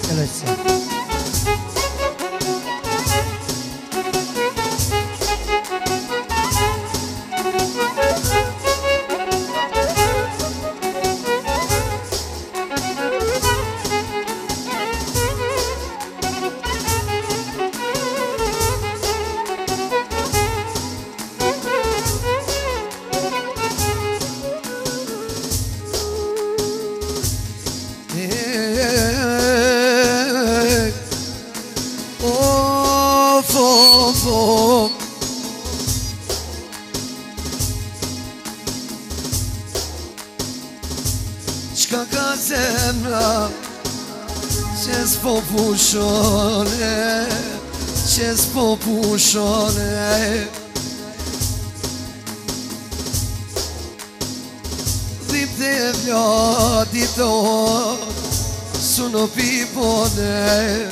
Elojtëse. Qka ka zemra që s'po pushone, që s'po pushone. Dhipte e vladi to su në pipone.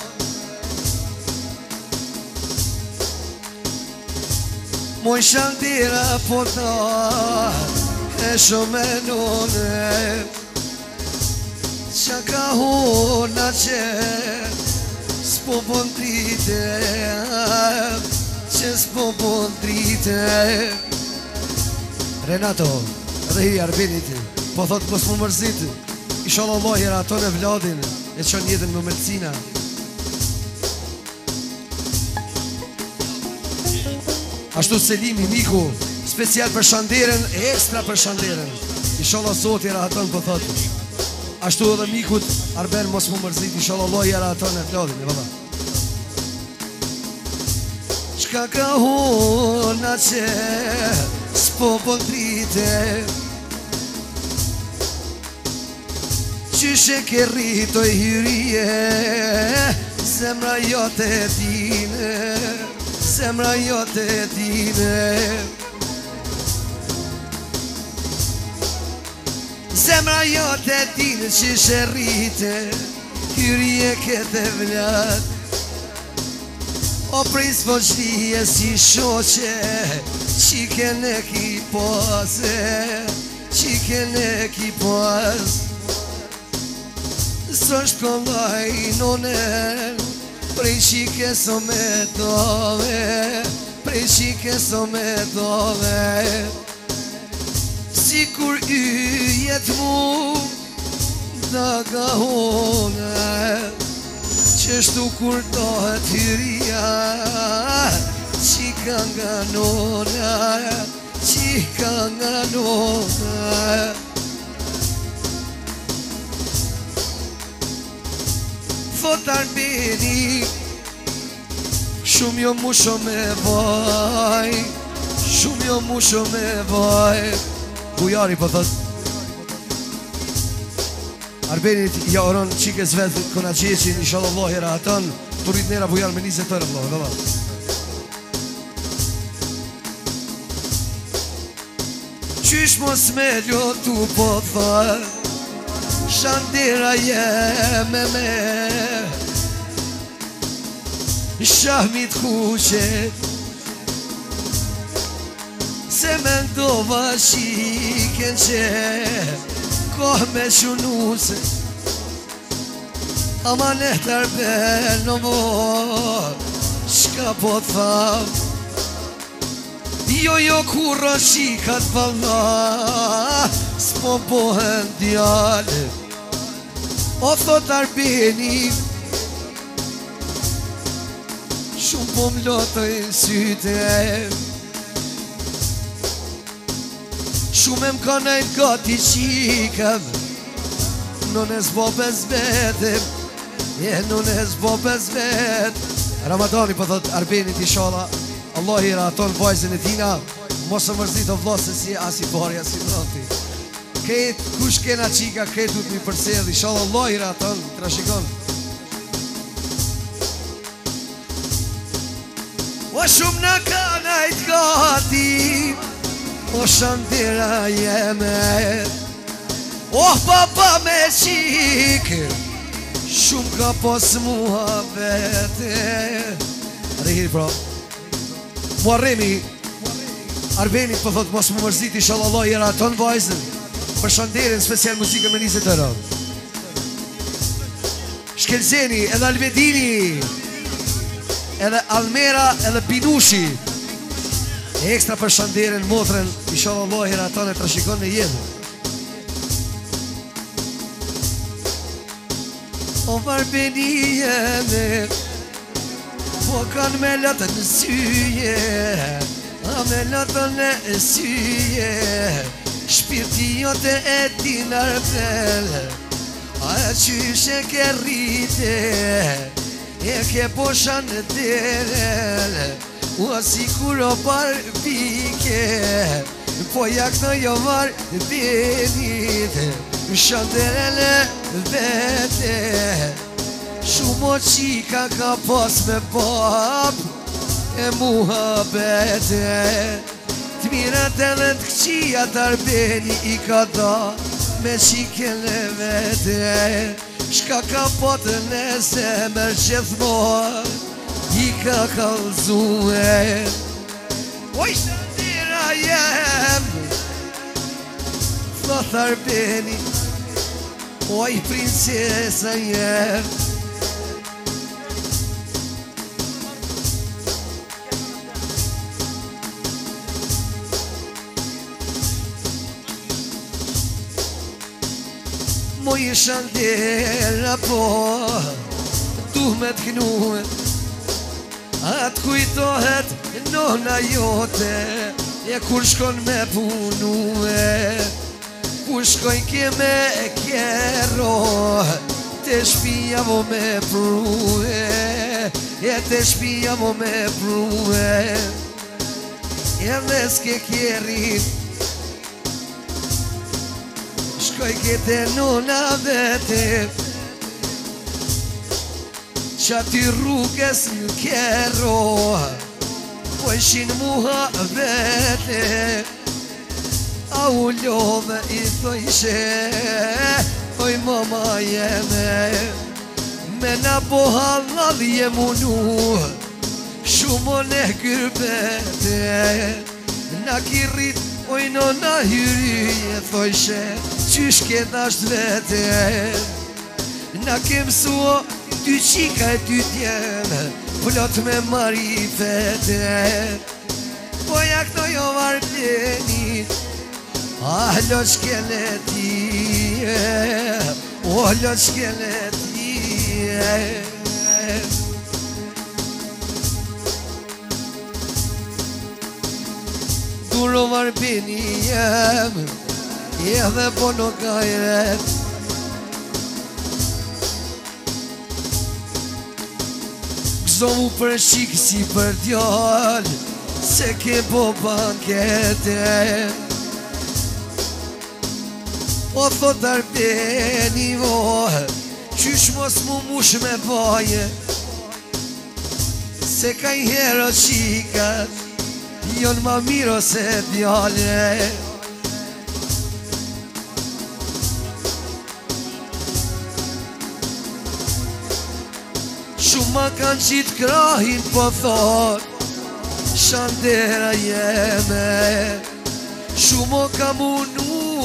Moj shandira po ta e shumë e none. Qa ka hona që s'po bon drite, që s'po bon drite. Renato, edhe hi Arbinit, po thot mos më mërzit. Inshallah Allah jera ato në vladin, e qon jetën më mëlcina. Ashtu Selimi, Miku, special për Shanderen, ekstra për Shanderen. Inshallah Zot jera ato në po thot. Ashtu edhe Mikut, Arben mos më mërzit, inshallah Allah jera ato në vladin, e valla. Qka ka hona që s'po bon drite, qyshe ke rritoj hyrije, zemra jote dine, zemra jote dine. Zemra jote dine qyshe rrite, hyrije kete vlat. O prej s'poqlije si shoqe, qiken e ki pose, qiken e ki pos. Së shkollaj nonen, prej qike so me dove, prej qike so me dove. Si kur yjet mu, da gahone, qështu kur dohet hyria, qika nga nona, qika nga nona. Thot Arbeni, shumë jo mu shumë e vaj, shumë jo mu shumë e vaj. Bujari po thot Arbenit ja oron qikes vetë kona qeqin, inshallah Allah jera atan, të rrit nera bujar me 20 tërë, valla. Qysh mos me ljotu po thot, Shandera jeme me, shahmit kuqet, se me ndova shiken që koh me shunuse. Ama nehtar bel në mor, shka po tham. Jo kurra shikat valla, s'po bohen djale. O thot Arbeni, shumë po m'lotoj syte, shumë m'ka nejt gati qikëm, non e s'bo bezvetim, non e s'bo bezvet. Ramadani po thot Arbenit inshallah Allah jera aton vajzën e tina, mos e mërzit o vlasë si asi pari, asi vrati. Këtë kush kena qika, këtë du t'mi përsedh, inshallah Allah jera aton, të rashikon. O shumë në ka najt gati, o Shandera jeme, oh papa me qikë, shumë ka pos mua vete. Rihiri pra Muarremi Arbenit po thot mos më mërzit, inshallah Allah jera aton vajzën, për Shanderin special muzikën me 20 euro. Shkelzeni, edhe Alvedini, edhe Almera, edhe Pinushi. Ekstra për Shanderin, motrën, inshallah Allah hera ta në të shikon në jetë. O Arbeni jeme, po kanë me lotën në syje, a me lotën në syje, shpirti jote e din arbel, a qyshe ke rrite, e ke posha në derel, u si kur o barbike, po jak në jo marrë benit, Shanderele vete, shumë o qika ka pas me bab, e muhabete, t'mirat edhe t'kqia t'Arbeni i ka da, me qikele vete, shka ka potë në zemër gjithmon, i ka kalzue. Oj, Shandera jem, thot Arbeni, oj, princesa jem. Moj Shandera po, du me t'knue, atë kujtohet nona jote, e kur shkon me punue, ku shkoj ke me kero, te shpia vo me prue, e te shpia vo me prue, e dhe s'ke kjerin, shkoj ke te nona vete, qa ty rrugës në kero, po ishin muha vete, a u love i thojshe, oj mama jeme, me na po halal jem unu, shumë ne kyrbete, na kirrit, oj nona hyri, thojshe, qysh ke dasht vete, na kem suo, ty qika e ty tjene, plot me marifete, po ja këto jo Arbeni, lo shkeletije, lo shkeletije. Duro Arbeni jem, edhe po nuk kajret, gëzo mu për shikë si për djallë, se ke po bankete. O thot Arbeni vo, qysh mos mu mush me baje, se ka i hero qikat, jon ma miro se djale. Shumë ma kanë qitë krahin po thot, Shandera jeme, shumë o ka munu,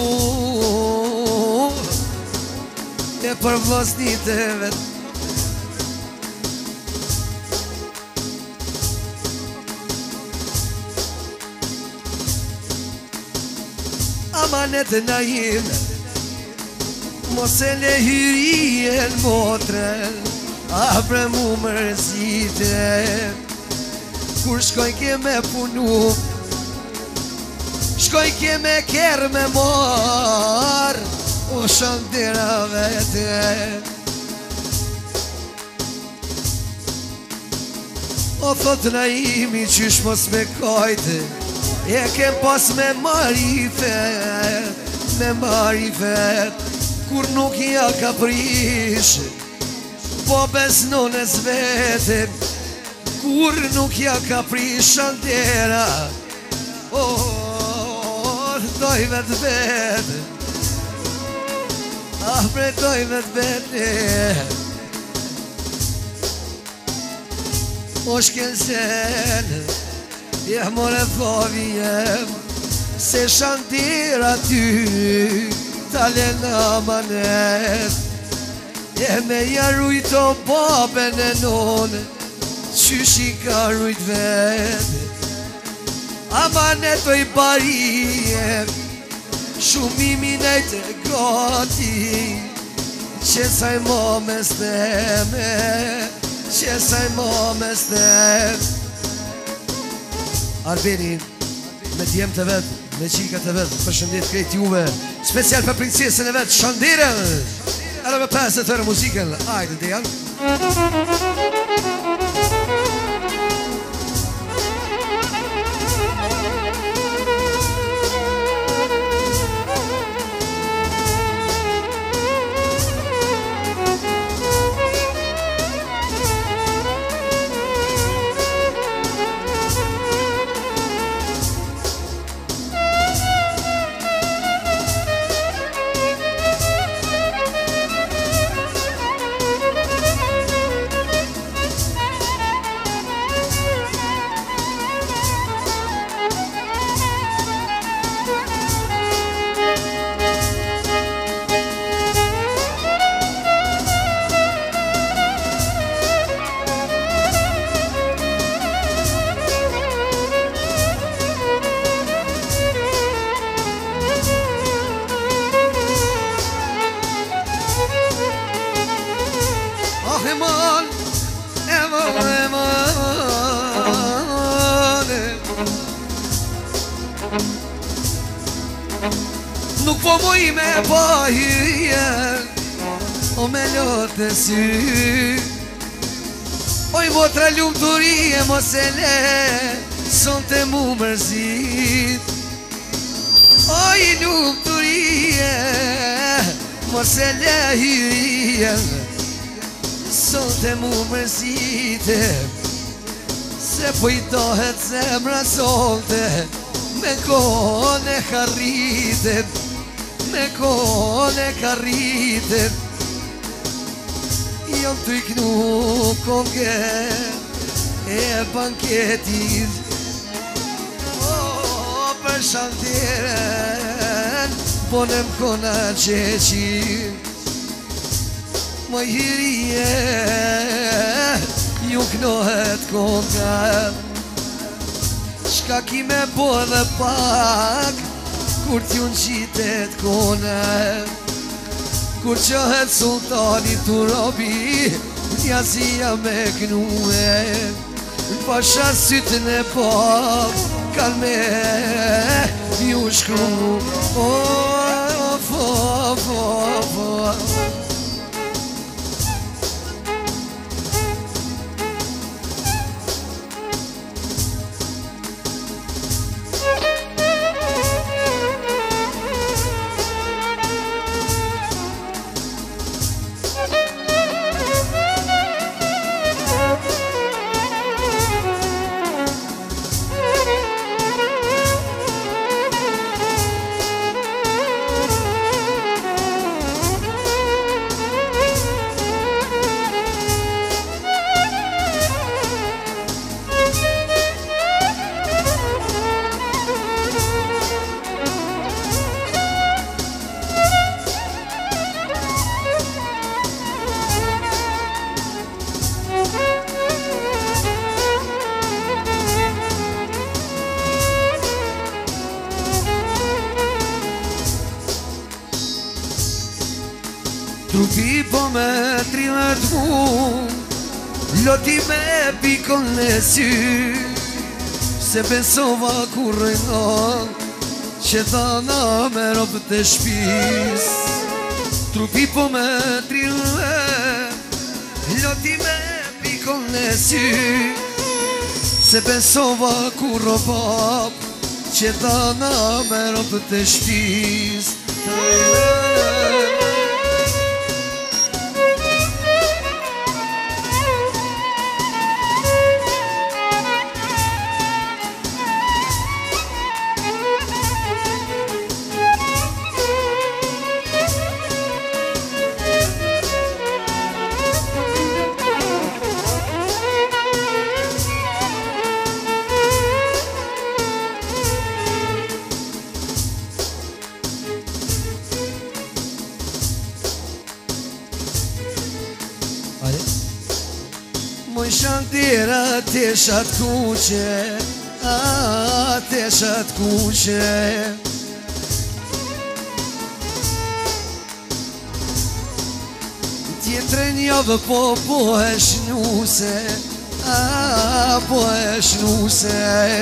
e për vlasnit e vet. Amanet na ime, mos e le hyrien motren, apre mu mërzite, kur shkoj ke me punu, shkoj ke me kerë me marë, o Shandera vete. O thot na imi qysh mos me kajte, e kem pas me marifet, kur nuk ja ka prish, po bez nones vete, kur nuk ja ka prish Shandera, doj vet vete, bre doj vet vete, o shkelzen, ja more thovi jem, se Shandera ty, tale në amanet, E me jarujto babën e none, qysh i ka rujt vete. Ama netoj barije, shumimi nejtë gati, që saj mo me steme, që saj mo me steme. Arbenin, me djemë të vetë, me qika të vetë, përshëndet krejt juve, special për princesën e vetë, Shandirën. Edhe me pesë të tërë muzikën, ajde dhe janë. Nuk po muj me pa hyjen, o me lotë e sy. Oj votra lumë të rije, mos e le, son të mu mërzit. Oj lumë të rije, mos e le hyjen, son të mu mërzit. Se po i dohet zemra solte, me kone harritet, me kone harritet. Jom të iknu konge e banketit, o për Shandirën, ponem kona qeqin. Më hirije, ju knohet konga, shka ki me bo dhe pak, kur t'ju në qitet kone. Kur qëhet sultani të robi, njëzia me knue. Pasha sytën e pak, kan me ju shkru. Trupi po me trillet mu, loti me pikon në sy, se besova kur rëjnon, që thana me ropë të shpis. Trupi po me trillet, loti me pikon në sy, se besova kur ropap, që thana me ropë të shpis. Moj shandira të shat kuqe, të shat kuqe. Tjetër njavë po e shnuse, po e shnuse.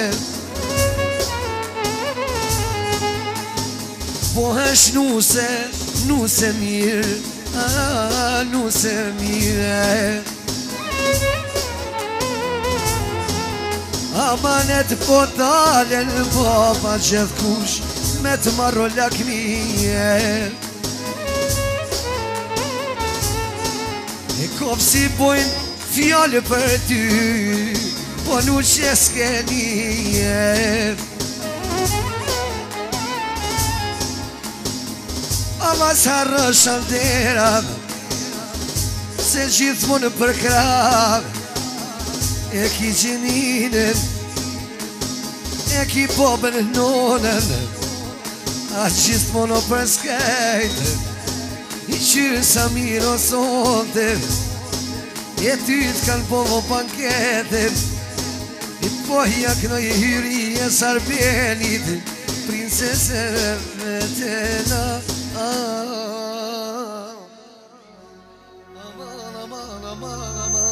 Po e shnuse, nuse mirë, nuse mirë. Amanet po dalen baba gjithë kush me të marro lakmije. E kopë si bojnë fjallë për ty, po nuk që s'ke nije. Ama s'harrë shanderat, se gjithmonë për krab. E ki gjeninën, e ki popën nonën, a gjithmonë për skejtë, i qyrë sa mirë o sonte, e ty t'kanë povo panketën, i pohja kënoj hyri e sarbenit, princesën e vetena. Aman, aman, aman, aman.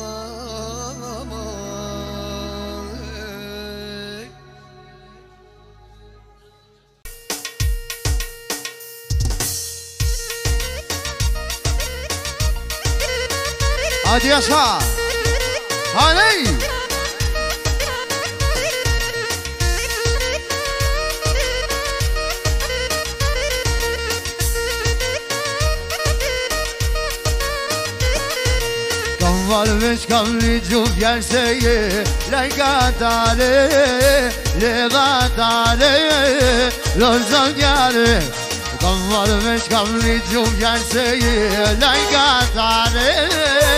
Hadi yaşa. Hadi. Kan varmış kamli cuf yerseye le gatale lo zagyare. Kan varmış kamli cuf yerseye le gatale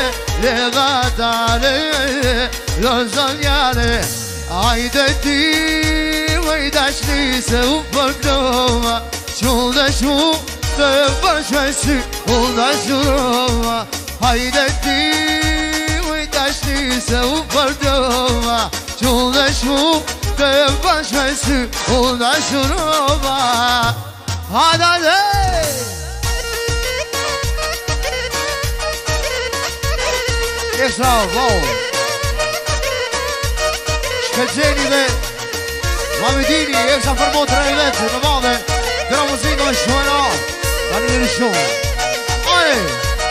lo zagyare. Ayde ti vaydaşli se upardoma çulda şu te başvesi ulda şuroma. Hayde ti vaydaşli se upardoma çulda şu te başvesi ulda şuroma. Hadi hadi. Extra, bom. Shpëgjeni dhe Mamedini, Eksa Fërmo të rejvetë në madhe Këra muzikë me shumë në Ka një shumë Aje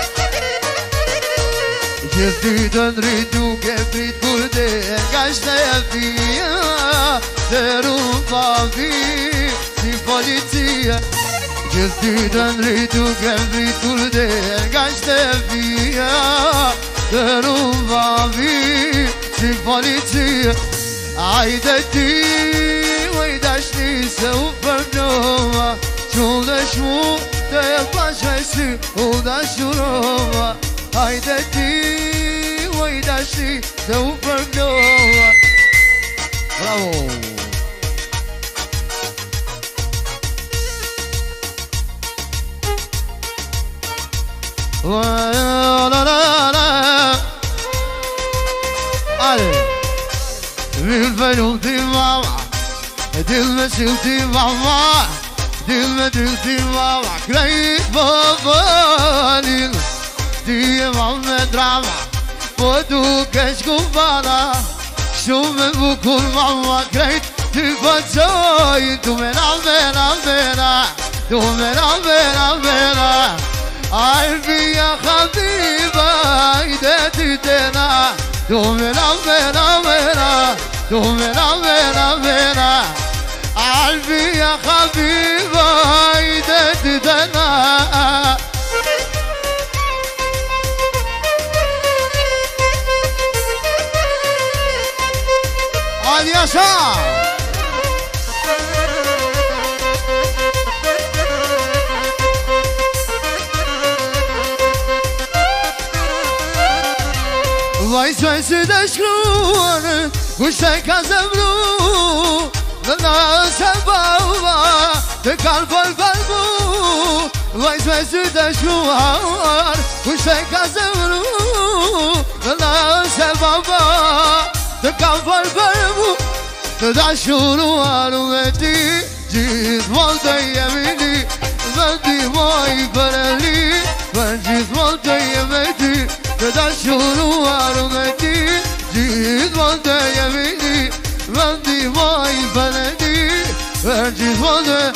Gjithë dytën rrit duke prit kurde Nga shte e fia Të rumpa vi Si policia Gjithë dytën rrit duke prit kurde Nga shte e fia Të rumpa vi Si policia Ajde ti vajdaşli se u përdova Qullë shmu të e pashvesi u dashurova Ajde ti vajdaşli se u përdova Bravo Dil me lulti mama Dil me silti mama Dil me dilti mama Krejt pëpëllin Ti e mam me drama Po duke shkupana Shumë e bukur mama Krejt ti pëqoj Tu me na Tu me na Arvija Habiba Ide ti tena Tu me na Tu me na Albi ya Habiba Ide ti tena Hadi yaşa Vaj svensi dhe shkruar Kushte ka zemru Në nëse baba Të kalbon kalbu Vaj svensi dhe shkruar Kushte ka zemru Në nëse baba të kam falë për mu, të dashuruar me ti, gjithmonë të jemi ni, dhe ndihmoj për e li, për gjithmonë të jemi ti, të dashuruar me ti, gjithmonë të jemi ni, dhe ndihmoj për e li, për gjithmonë të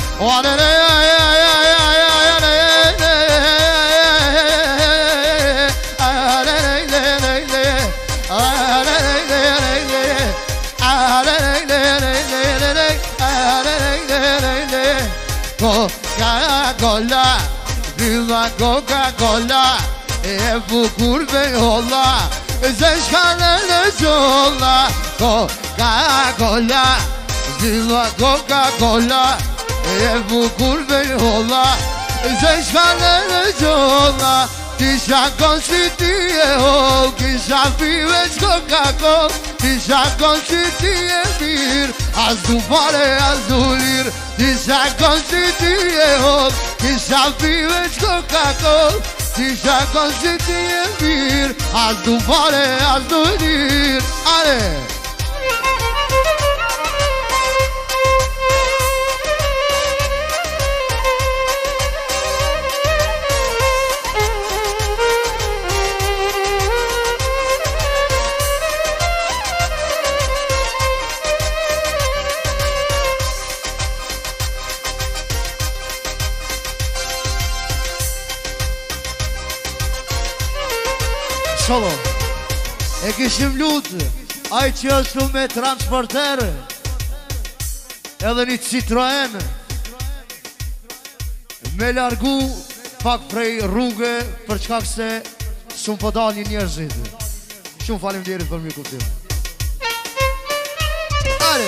Coca-Cola, viva Coca-Cola, e bukur me holla, se shkallën e gjolla. Coca-Cola, viva Coca-Cola, e bukur me holla, se shkallën e gjolla. Kisha kon si ti e hol, kisha pive Coca-Cola, kisha kon si ti e mir, as du pare, as du lir. Kisha kon si ti e hol, kisha pive Coca-Cola, kisha kon si ti e mir, as du pare, as du lir. Ale! Solo, e kishim lutë, aj që është me transporterë, edhe një Citroen, me largu pak prej rrugë, për çka se s'un po dalin njerëzit. Shumë faleminderit për mirë kuptim. Ale!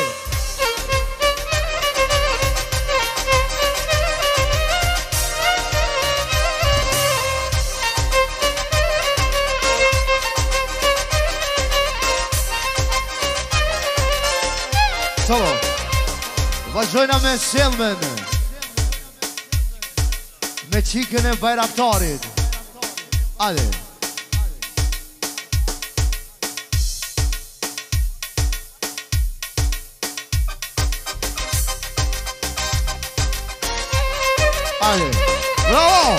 Solo, vazhdojna me selmen, me qikën e bajraktarit. Ale. Ale, bravo!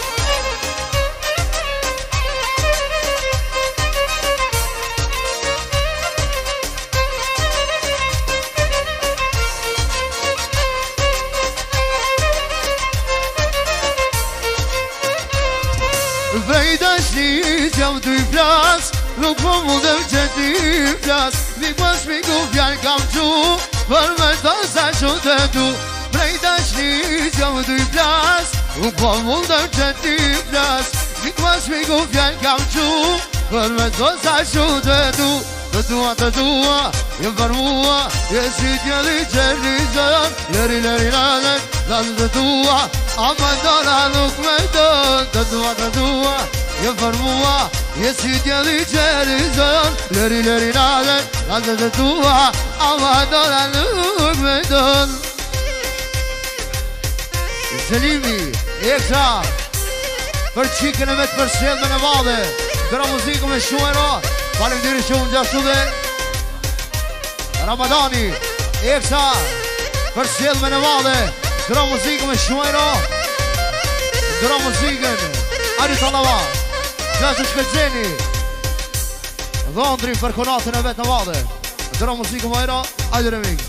Vrej dashnis jam t'y flas, nuk po mundem që t'i flas, mik pas miku fjall kam qu, për me ta sa shumë të tu. Vrej dashnis jam t'y flas, nuk po mundem që t'i flas, mik pas miku fjall kam qu, për me ta sa shumë të tu. Të tua, jem për mua, jesi t'jeli qerizën, leri nalet, lanë të tua, ama ndona nuk me dën. Të tua, jem për mua, jesi t'jeli qerizën, leri nalet, lanë të tua, ama ndona nuk me dën. Selimi, ekstra, për qikën e me të përshjelme në madhe, këra muzikë me shumë e ra. Faleminderit shumë gjashtu dhe Ramadani, Eksa, për sjellmen e madhe, këra muzikën me shumajra, këra muzikën, Ari Talava, gjashtu Shkëllzeni, Dhondri për konatën e vetë në madhe, këra muzikën majra, Ajde Remix.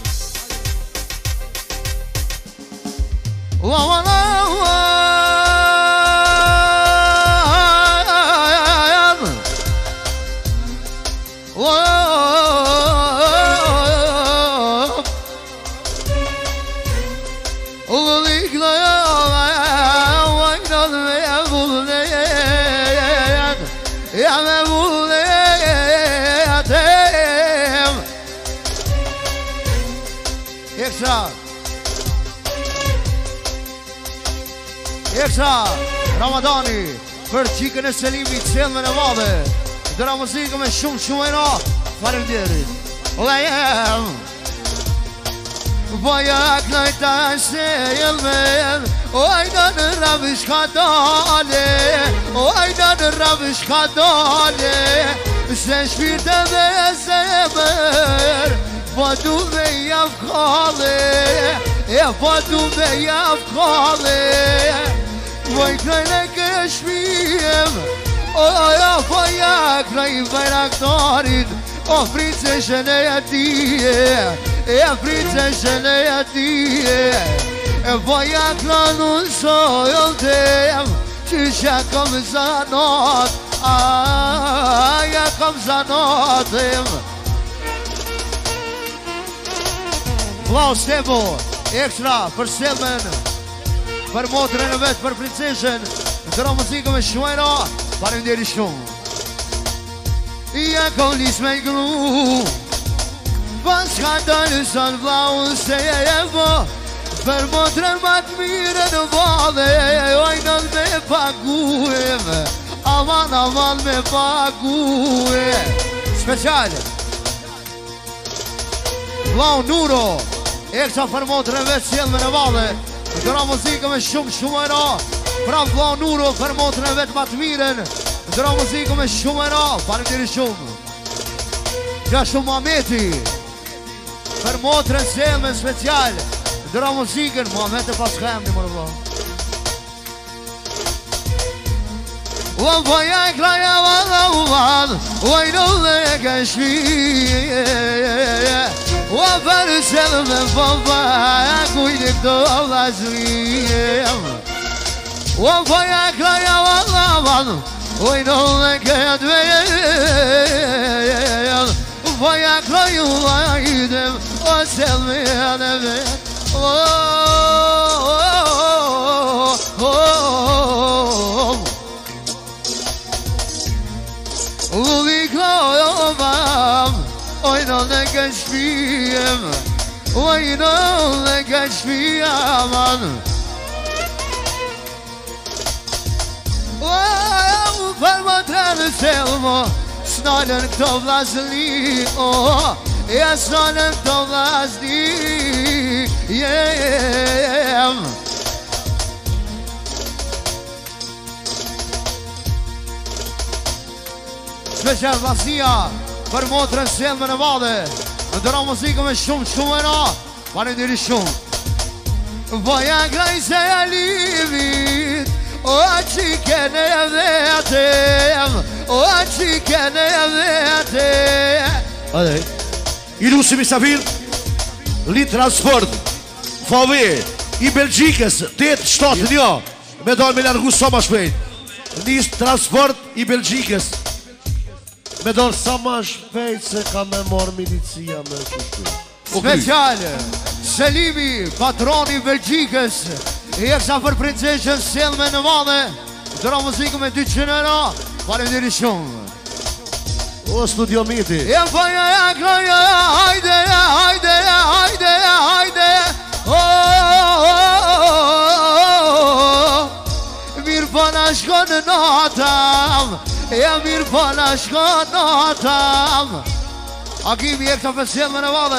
Eksa, Ramadani, për qikën e Selimit, selmen e madhe, dëra muzikë me shumë e ra, faleminderit. Dhe jem, bajak nëjta selmen, ojda në ravish ka dale, ojda në ravish ka dale, Se shpirtë dhe zemër Po du me jav kale Po du me jav kale Voj krajnë e këshmiem Po ja krajnë bajraktarit O princeshën e atije princeshën e atije Po ja krajnë sojën tem Qysha kom zanat ja kom zanatim Vlau Stebo Ekstra për Selmen Për motrën e vetë, për princeshën Ndëra muzikë me Shuajra Faleminderit shumë Ja kom nis me gru Pas ka dalë son vlau Stebo Për motrën ma të mire në vale Ojnën me paguem Aman, aman me paguem Special Vlau Nuro Eksa për motrën vetë sjellme në vale Ndëra muzikë me shumë era Pra Vlau Nuro për motrën vetë ma të miren Ndëra muzikë me shumë era Faleminderit shumë Ja shumë Mameti Për motrën sjellme special Ndëra muzikën Mamet e pas ka emni më në vlau Uan poja e kraja vada uvan Uaj në dhe këshmi Uan për selme popa Kujnë këto vlasrim Uan poja e kraja vada uvan Uaj në dhe këtvejen Poja e kraja vajdim O selme në vet Uli kovam Ojno ne këshpijem Ojno ne këshpijaman Për më të në selmo Snalën këto vlasni Ja snalën këto vlasni Special vlasnia Për motrën sjellme në vade Ndëra muzikë me shumë era Faleminderit shumë Voja graj se e limit O qikën e vetem O qikën e vetem Adej Ilusi Misafir Lit Transport VW I Belgjikës 871 Me dojnë me largu sa ma shpejt Lis Transport I Belgjikës Me dojnë sa ma shpejt Se ka me morë milicia me shpejt Special Selimi Patroni Belgjikës I eksa për princeshën sjellme në vade Ndëra muzikë me 200 euro Faleminderit shumë O studio miti Ja poja ja kroja Hajde Mirë po na shkon në natam Ja mirë po na shkon natam Akimi eksa për sjellme në vade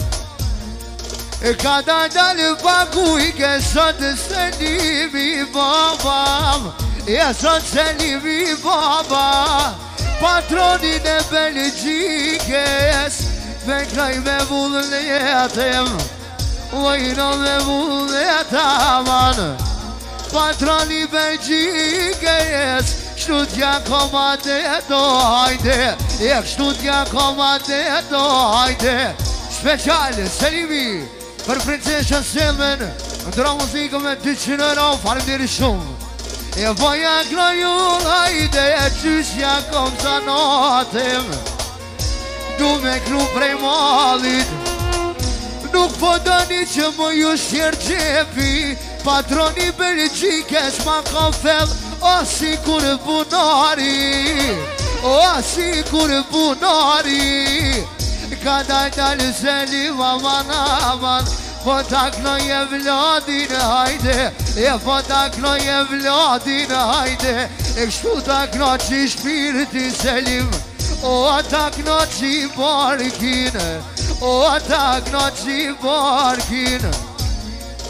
Ka dalë paguj ke sot selimi babam Ja sot selimi baba Patronin e Belgjikës Me kraj me vullnetem Vojno me vullnetaman Patroni Belgjikës Kështu t'ja komandeto hajde Kështu t'ja komandeto hajde Special Selimi Për princeshën Selmen Ndëra muzikë me 200 euro Faleminderit shumë Voja krajun hajde Qysja kom zanatim Du me kru prej malit Nuk po dëni që më ju shqerë gjepi Patroni Belgjikës ma ka fell O si kur bunari O si kur bunari Ka dalë selim aman Po ta knoje vladin hajde Po ta knoje vladin hajde Kështu ta knoqi shpirti selim O ta knoqi barkin O ta knoqi barkin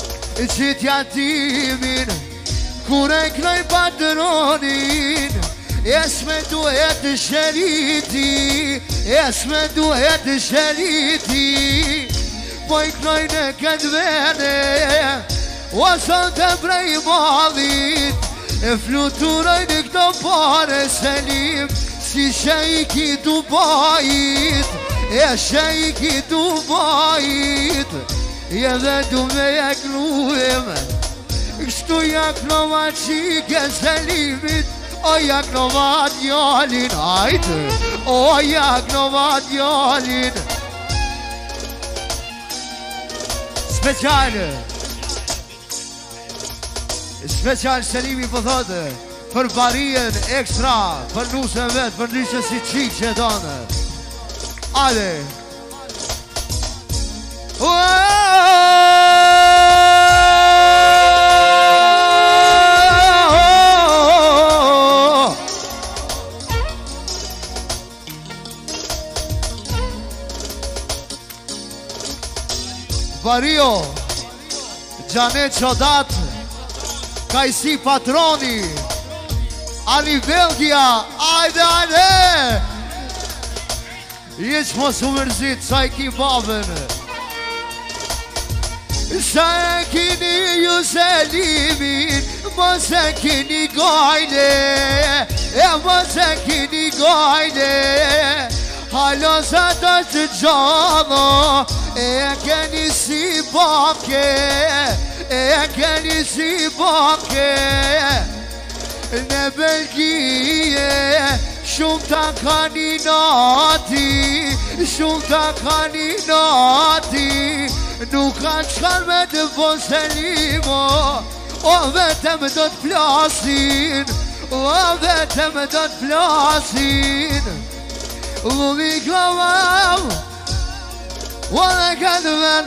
Qitja timin Kure knoj patronin اسم دوهت شريتي اسم دوهت شريتي بوي كلاينة كدبانة وصلت بري ماضيت فلوتورينك دبار سليم سي شيكي دبايت يا شيكي دبايت يا ذاتو ما ياكلوهم اشتو ياكلو ما تشيكا سليمت او ياكلو ما ديالين هايت او ياكلو ما ديالين Special Selimi po thotë për barien ekstra, për nusën vetë, për nusën si qikë që donë. Ale! Bario, Gjanet Qodat, Kajsi Patroni, Ali Belgia, ajde, ajde! Jeq mos u mërzit, sa e ki babën. Sa e kini ju Selimin, mos e kini gajle, mos e kini gajle. Halo sa të që gjano, e keni si bake, e keni si bake. Në Belgije, shumë ta kani nati, shumë ta kani nati. Nuk kanë qëkan me të bon Selimo, o vetëm do të flasin, o vetëm do të flasin. Lulli glavam, wala kadvan,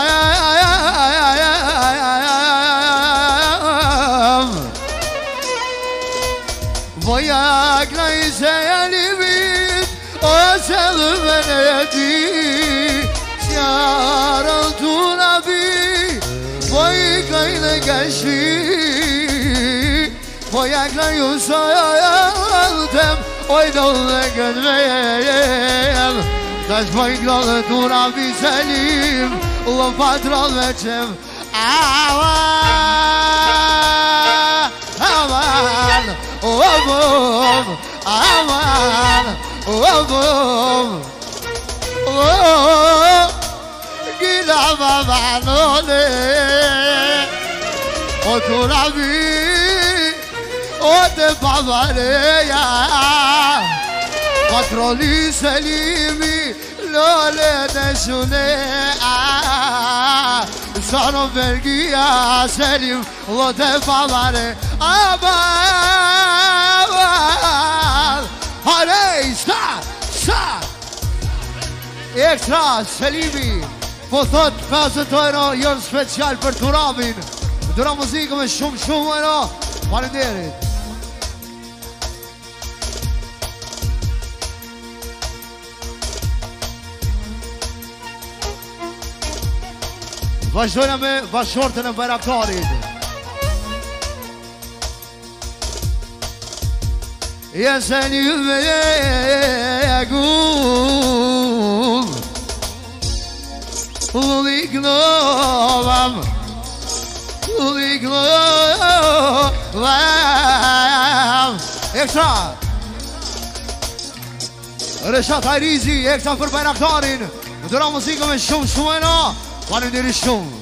Voyak la iselimit, o selmen edi, Syaral tunabi, voyak la ilegashi, voyak la yusayaltem, Oj dolle gëdvejëm Tash poj glodhe tura vi Selim Ulo patron me qem Aman Aman Aman Aman Aman Gila mamanone O tura vi O te pavareja Patroni Selimi Lole të shune Sono Belgia Selim O te pavare Aman Harej, sta, sta Ekstra Selimi Po thot 50 euro Jërë special për Turabin Dura muzikë me shumë euro Falenderit Vazhdojnë me bashortën e Bayraktarit. Jesenim e gul Uli glovam Ekstra Reshat Ajrizi Ekstra për Bayraktarin Dura muzikë me shumë e no Faleminderit shumë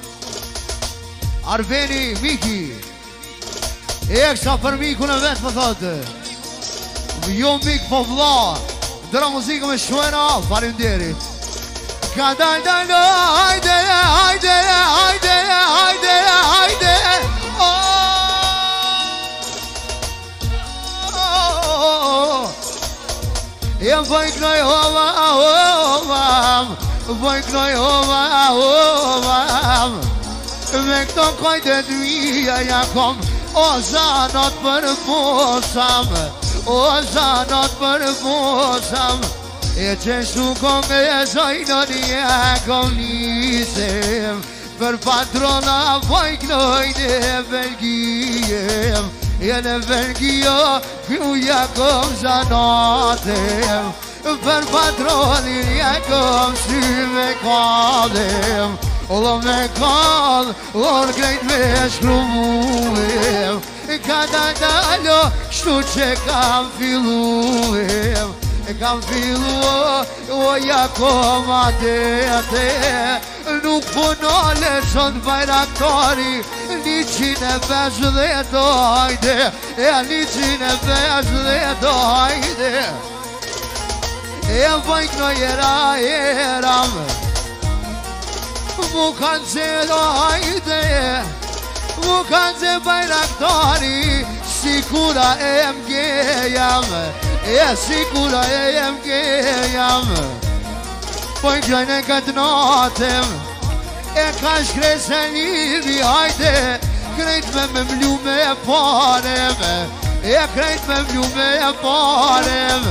Arveni Miki Ekstra për Miku në vetë më thotë Jo Mik po vla Dëra muzikë me shkuena Faleminderit Ka hajde Jem vojknoj ovam Vojknoj ovam Me këto kojtet mija ja kom O zanot për posam O zanot për posam E që shukon e zojnon ja kom nisem Për patrona vojknoj në Belgijem Jene Belgia, ju jakom zanatim Për patronin jakom sy me kalim Ollë me kall, orë krejt me shkrumuim Ka dallo, shtu që kam filluim Kam fillu, o jakom adete Nuk punole son bajraktari 150 hajde 150 hajde E vajk në jeram Mu kanë zelo hajde Mu kanë ze bajraktari Sikura e MG jam Sikura e MG jam Po i gjojnë e këtë natëm E ka shkrese livi hajde Krejt me mlu me parem E krejt me mlu me parem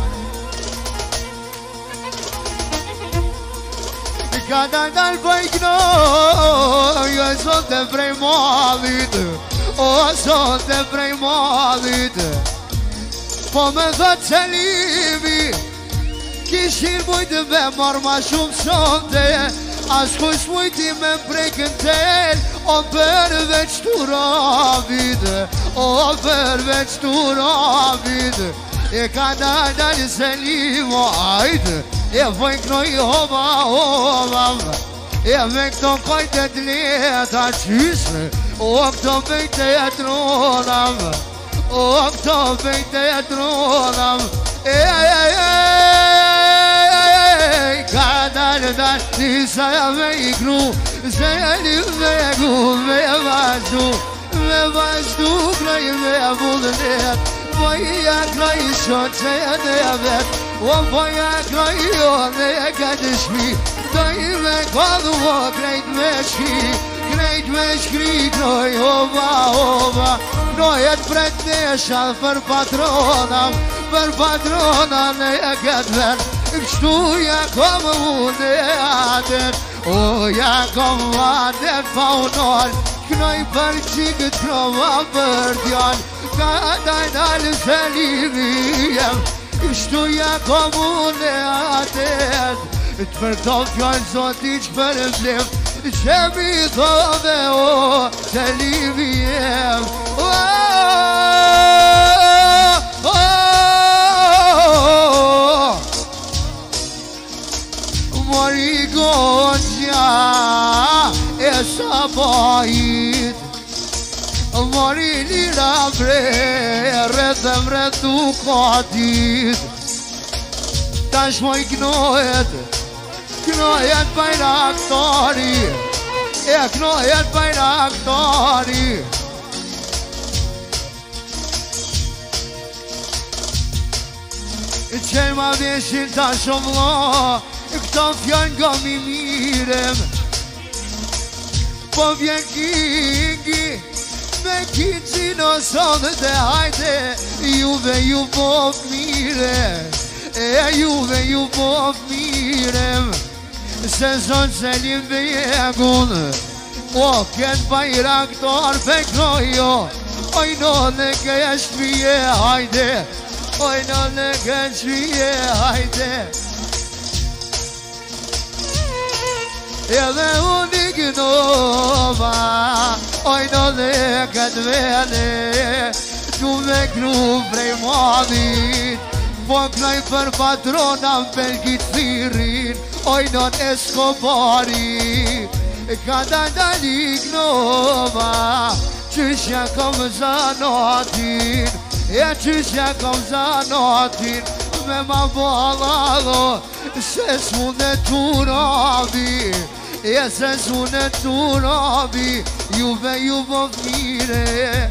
Ka dal bëjkno Jo e sot e prej malit O sot e prej malit Po me thot që livi Kishin mujtë me marrë ma shumë sonte As kush mujti me prejkën tel O përveç të rabit O përveç të rabit E ka dalë se livo ajtë E vojnë knoj hova E me këto kojtet leta qysme O këto bejte e tronam O këto bejte e tronam Ka dalë Nisa me i kru Se një vegu me vazhdu Kroj me vullnet Voja kroj shoqe dhe vet O voja kroj jo dhe këtë shpi Do i me kodhu o krejt me shkri kroj ova Nojet pret nesha për patronam në këtë vet Kështu jakom unë adet O jakom adet pa unor Knoj për qikët krova për djall Ka dalë se livijem Kështu jakom unë adet Të për këto fjallë zoti që për vlim Që mi thove o se livijem Mori goqja e sa pajit Mori lira rreth vretu katit Tash moj knojet bajraktari E knojet bajraktari Qenë ma veshin ta shumla Këta fjallë nga mi mirem Po vjen kingi Me kinqi në sonë dhe hajde Juve ju po mire Juve ju po mirem Se zonë se lim vegun O këtë bajraktar peknojo Oj në në kështë vje hajde Oj në në kështë vje hajde Edhe unë i gnova Oj në dhe këtë vene Tu me kru prej madit Po knoj për patronam Belgit thirin Oj në në Eskobari Ka dalë i gnova Qyshja kom zanatin Qyshja kom zanatin Me ma balalo Se s'mune t'u rabi Se s'mune t'u rabi Juve ju po mire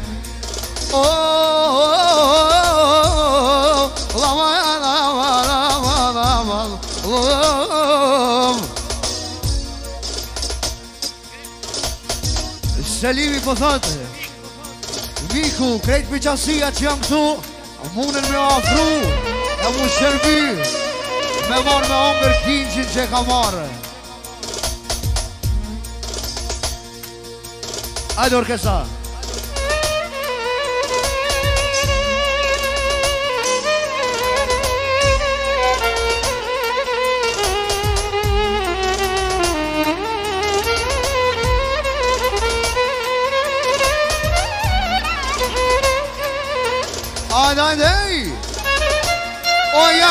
Selimi po thotë Miku, krejt për qasia që jam këtu Munën me afru E mu shërbi Me marrë me ongër kinqin që ka marrë Ajde orkesa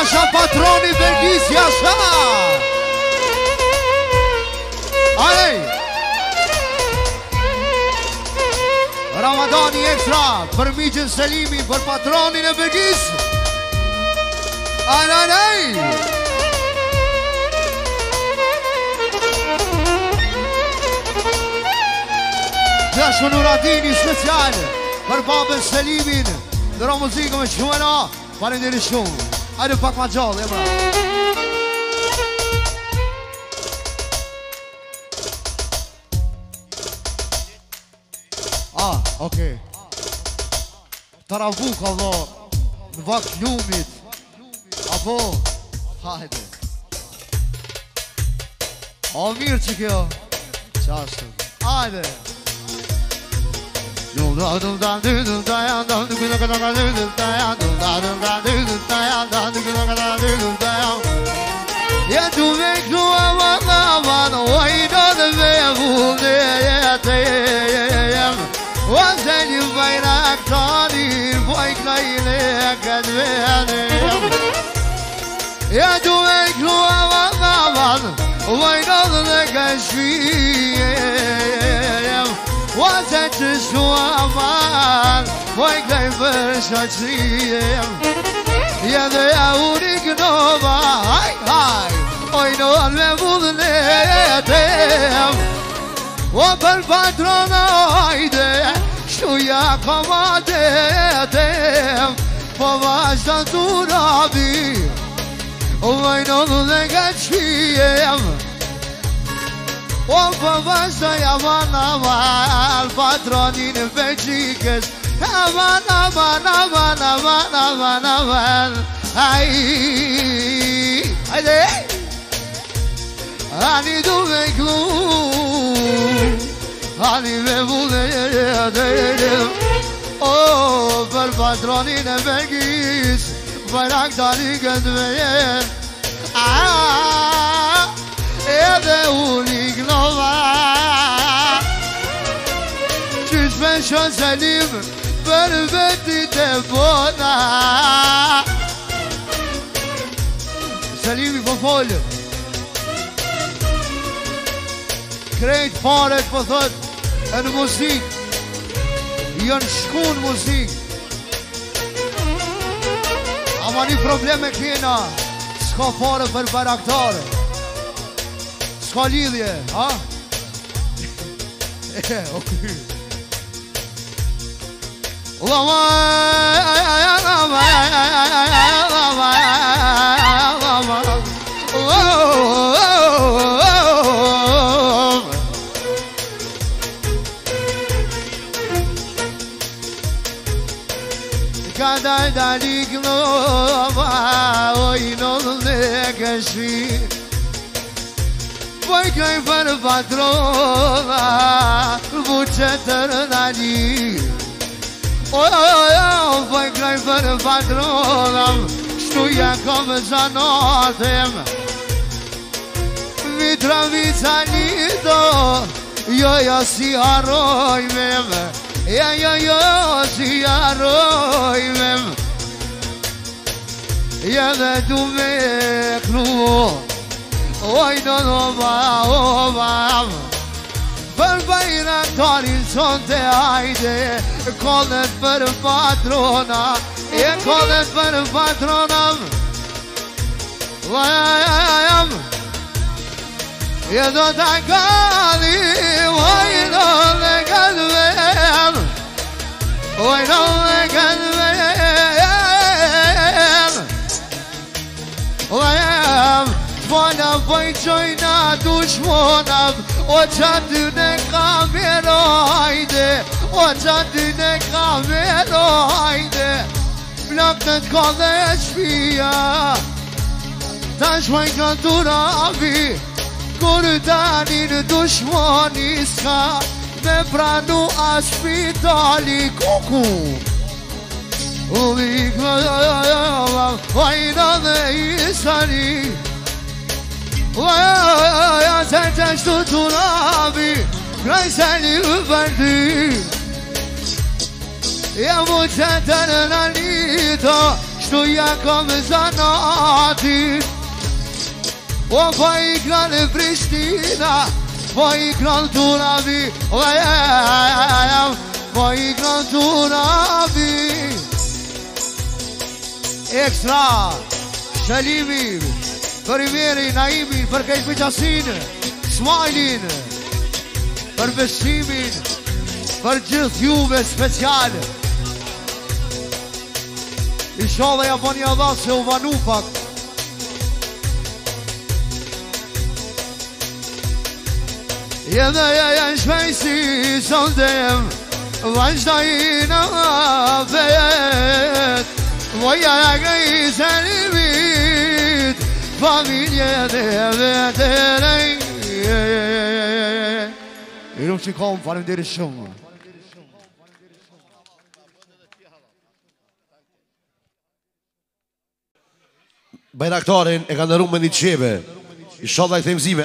Jasha patroni Belgjis, Jasha! Alej! Ramadani ekstra për miqën Selimi, për patronin e Belgjis. Alej! Gjashë Nuradini speciale për babën Selimin. Dëro muzikë me shumëna. Falenderi shumë. Hajde pak ma gjallë, emra. Okej. Taravuk, Allah. Në vak lumit. Apo, hajde. O mirë që kjo. Qashtë. Hajde. Ja tu me këtua më dhavan, ojdo dhe me vullë jetem. O zeli bajraktarin, poj klajle këtë venem. Ja tu me këtua më dhavan, ojdo dhe këshvijem. Oase që shuaman, poj klaj për shaqrijem. Ja dhe ja unik nova, haj, haj, ojnon me vullën e jetem. O për patrona hajde, shtuja komate jetem. Po vazhdan të rabi, ojnon dhe gëqijem. O për vazhdoj aman aman, patronin e Belgjikës. Aman, aman, aman, aman, aman, aman. Hajde. Ani du me klu, ani me vullë jetem. O për patronin e Belgjis, bajraktari këtë vejen. Edhe unik nova, qysh me shon Selim për vetit e bona. Selimi po folë, krejt paret po thot e në muzik, jënë shku në muzik. Ama një probleme kena, s'ka pare për baraktare, s'ka lidhje, ha? Okej. Kadar dalik nova, oynon ne kashi. Poi kaj për patrona, buqetër nali. Poi kaj për patrona, shtuja kom zanotem. Mitra vicanito, jo si haroj mem. Jo si haroj mem. Ja dhe du me knu, oj në nova. Për bajraktarin son të hajde, kollet për patrona, kollet për patronam. Do t'a kallim, oj në dhe kalvem. Oj në dhe kalvem. Bona vojqojna dushmonam, o qaty në kamero hajde, o qaty në kamero hajde. Plak të t'kolle e shpia, ta shmaj këtu rabi, kur tani në dushmoni s'ka, me pranu a spitali kuku. Uvik më vajna dhe isani, se që shtu të rabi, kraj se një vërdi. Ja mu që të në nalito, kështu ja kam zanati. O pa i kranë Prishtina, pa i kranë Turabi, pa i kranë Turabi. Ekstra, Shalimin, për Imerin, Naimin, për Kejt Miqasin, Smajlin, për Besimin, për gjithë juve special. Inshallah ja bani Allah se u vanu pak. Jede janë shpejsi sondem, vazhdojnë vet. Voja gëj Selimit, familje dhe veterej. I nuk që kom, faleminderit shumë. Bajraktarin e ka ndërru me një qeve. Inshallah i themzive.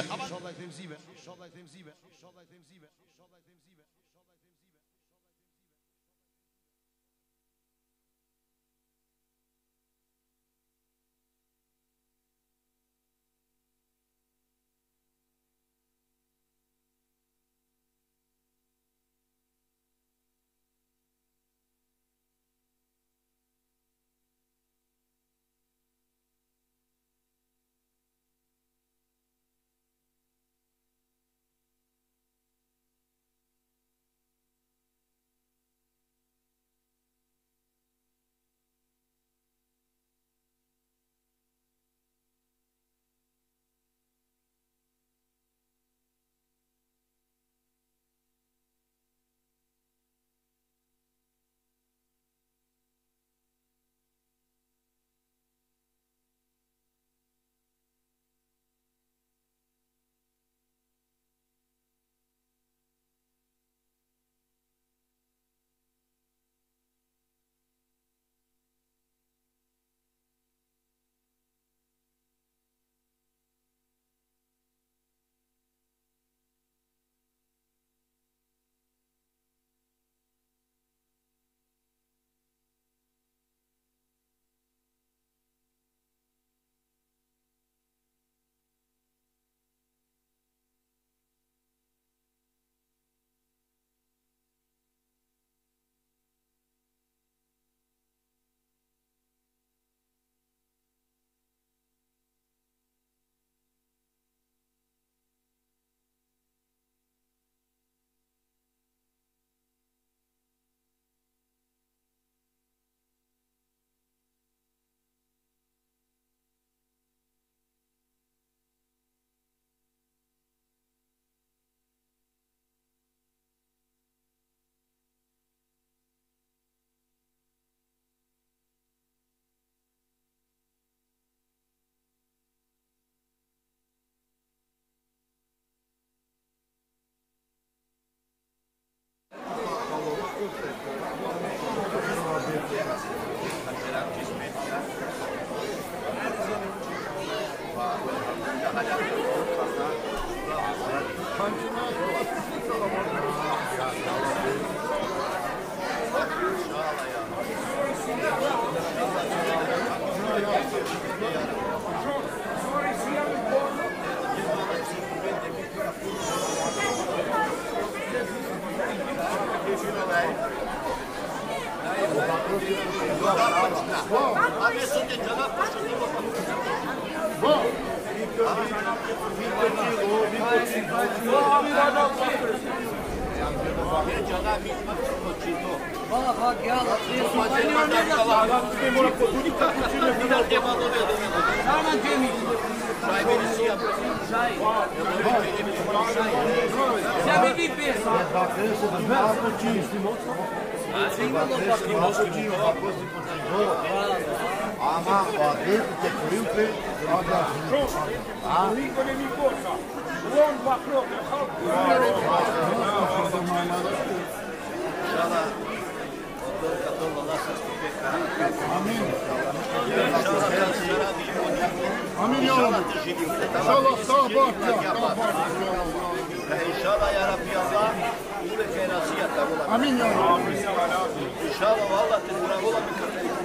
İnşallah ya Rabbi Allah bu ve kerasiyet. Amin ya Rabbi. İnşallah vallahi tezgura olan bir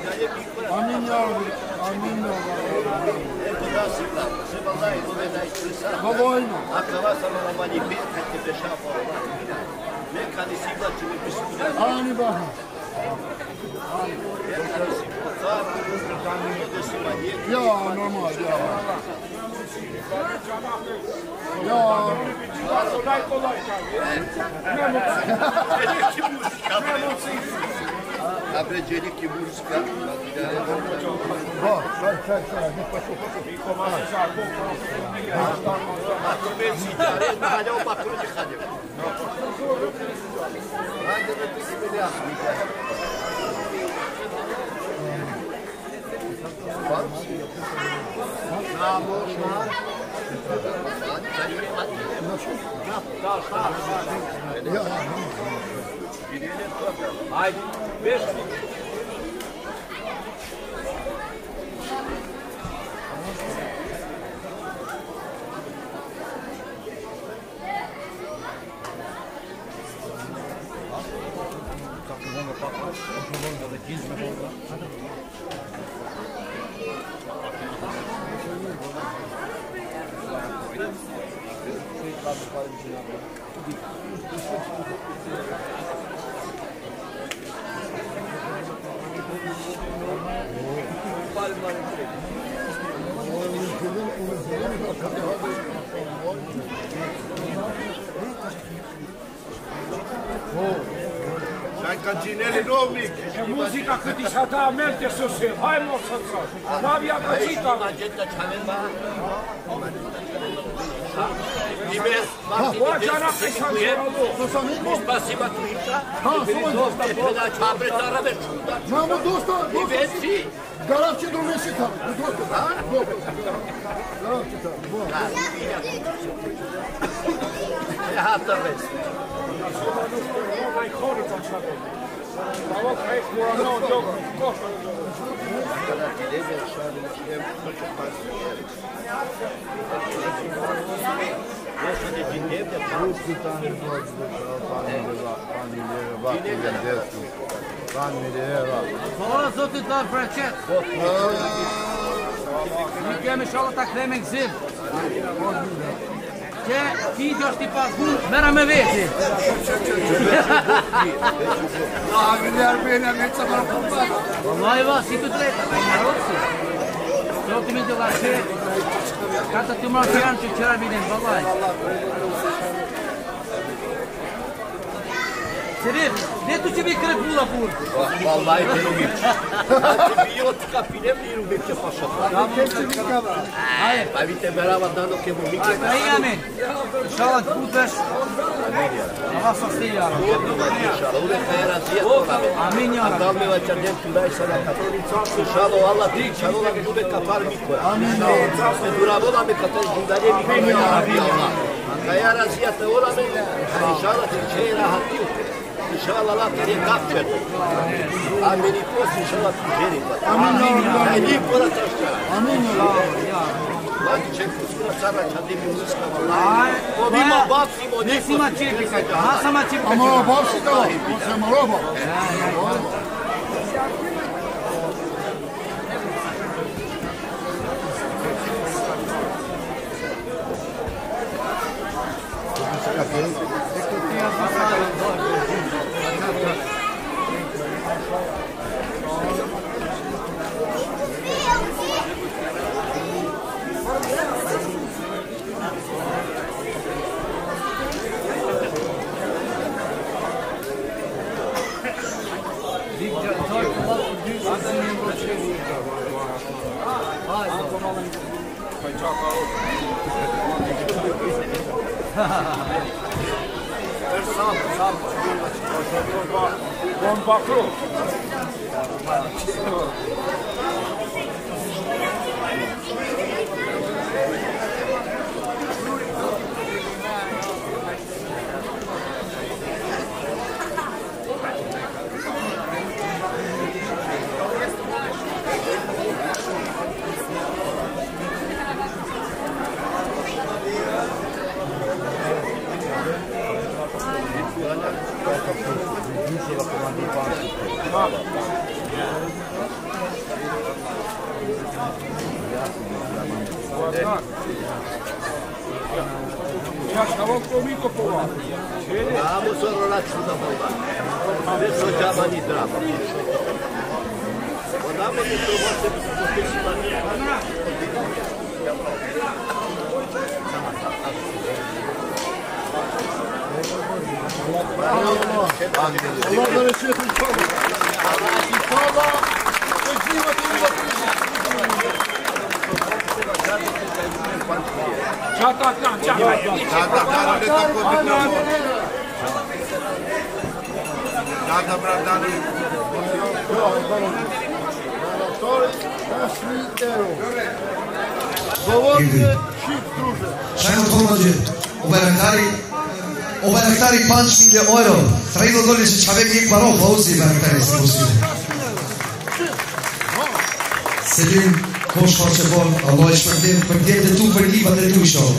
Amin yavrum. Amin yavrum. Довольно. Ани баха. Я нормально, я. Дай колай. Abregelik ki Burska. Bak, sen. Ne paşo. Hala o bakıyor çıkıyor. Hadi bir bismillah. Var mı? Haydi, 5 bin. Sai cancinelli nuovi. È musica che ti sa da mente stasera. Hai mossa atrás. La via casita. Guarda la pesante. Spasiba tuita. Mamo dosta. Vesti. Garanti durmesi tam. Hatta vesti. Mai corre facciamo. Bravo, fai fuori no gioco. Fala zotit la fracet. Mi kemi shallah ta kthejmë në gzim. Që ti që është i pagun, mera me veti. Wallahi va, si të drejta, pa i marotësi. Që të mi të lashet, ka të të marë që janë që qëra binin, wallahi. Serif, ne tu që vi kërë pula pur? Vallahi benim hiç. Hadi bir yol kapine bir yıl bekle paşa. Hayır. Avite berava dando che bu mikro. Aí, amém. Inshallah të putesh. Allah sa sti ya Rabbi. İnşallah. Ule kayra ziyet. Amin ya Rabbi. Adam me vaçardem kundaj sada katolica. İnşallah Allah ti inşallah me bude kapar mikro. Amin. Duravo da me katar gundale mikro ya Rabbi Allah. Kayra ziyet ola me. İnşallah ti çeyra hatiu. İnşallah Allah te kapçer. Amin ipos inşallah ti jeri. Amin. Ani pora taşta. Amin. Lan çekuşuna sana çadı müzika Aj, vallahi. O bima baksimo ne si ma qipi ka që, ha sa ma qipi ka Ama që. babsi da var. Sen maraba. Bomba cru. Ja stavo koliko pova. Amo sono la ciuda bomba. Adesso già va di drama. Guardavo che trovasse potessimo Allah da reçete inşallah. İnşallah. Ekliğime değil. Čata, Govorite čip druže. Шајмо помоđe u Bayraktari 5.000 euro. Trajno dolje će čavek jek barov pauzi Bayraktari se posljede. Selim, koš hoće bol, Allah išprdem, prdem de tu prgiva de tu išao.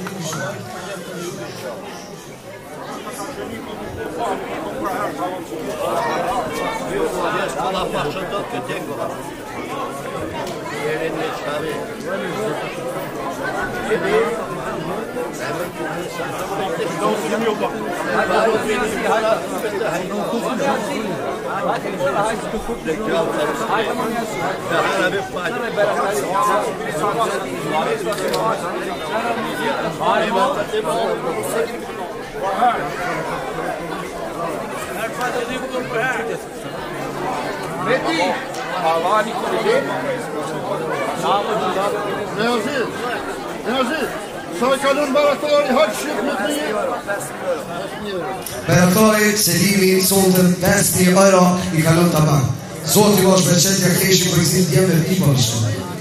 Neazir. Saykalın Bayraktari haç şirketi. Bayraktari Selimi soldën 5.000 euro I kalon të banë. Zoti vash beqetja keshi për gzim djemë dhe pipa ishte.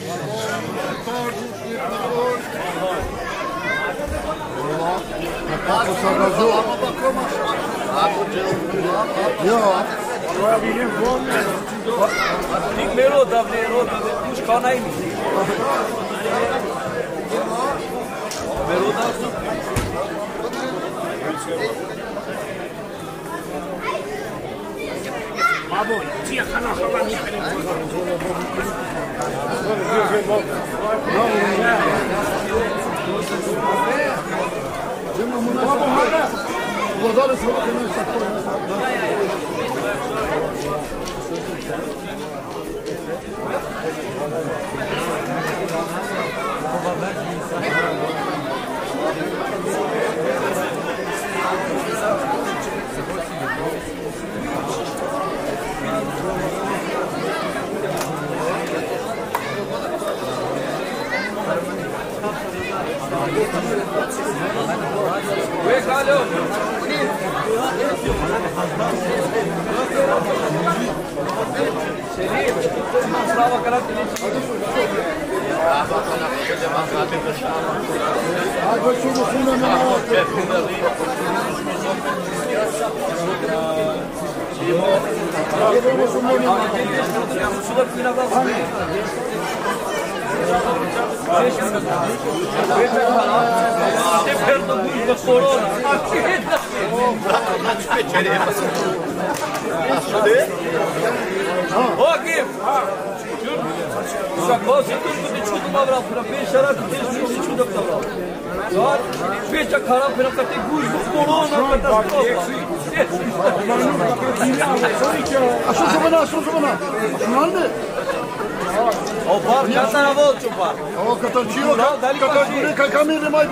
Nik me roda, kush ka na imi. Me roda, Baboj, cija kana hala nije Vladar svoje ne sakoj. Fecha caramba, pela categoria do corona, catastrofa. Aşın zamana. Aşınlandı. O par, katana volta o par. O katarçıyor. Katarçıyor. Kakamiri maydu.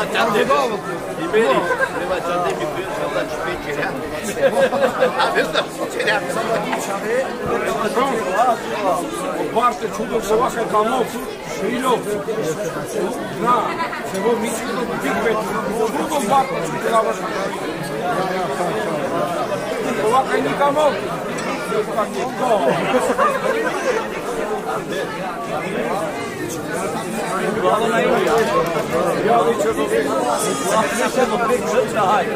O parte čudo se ovakaj kao novcu, šrilov. Zna, se ovo misli da tikve, u drugom parku ću te lavaš. Ovakaj nikam novcu. Kako je to? Hvala na ime. Ja liče do vidi. Ćemo prek žrtva, hajde.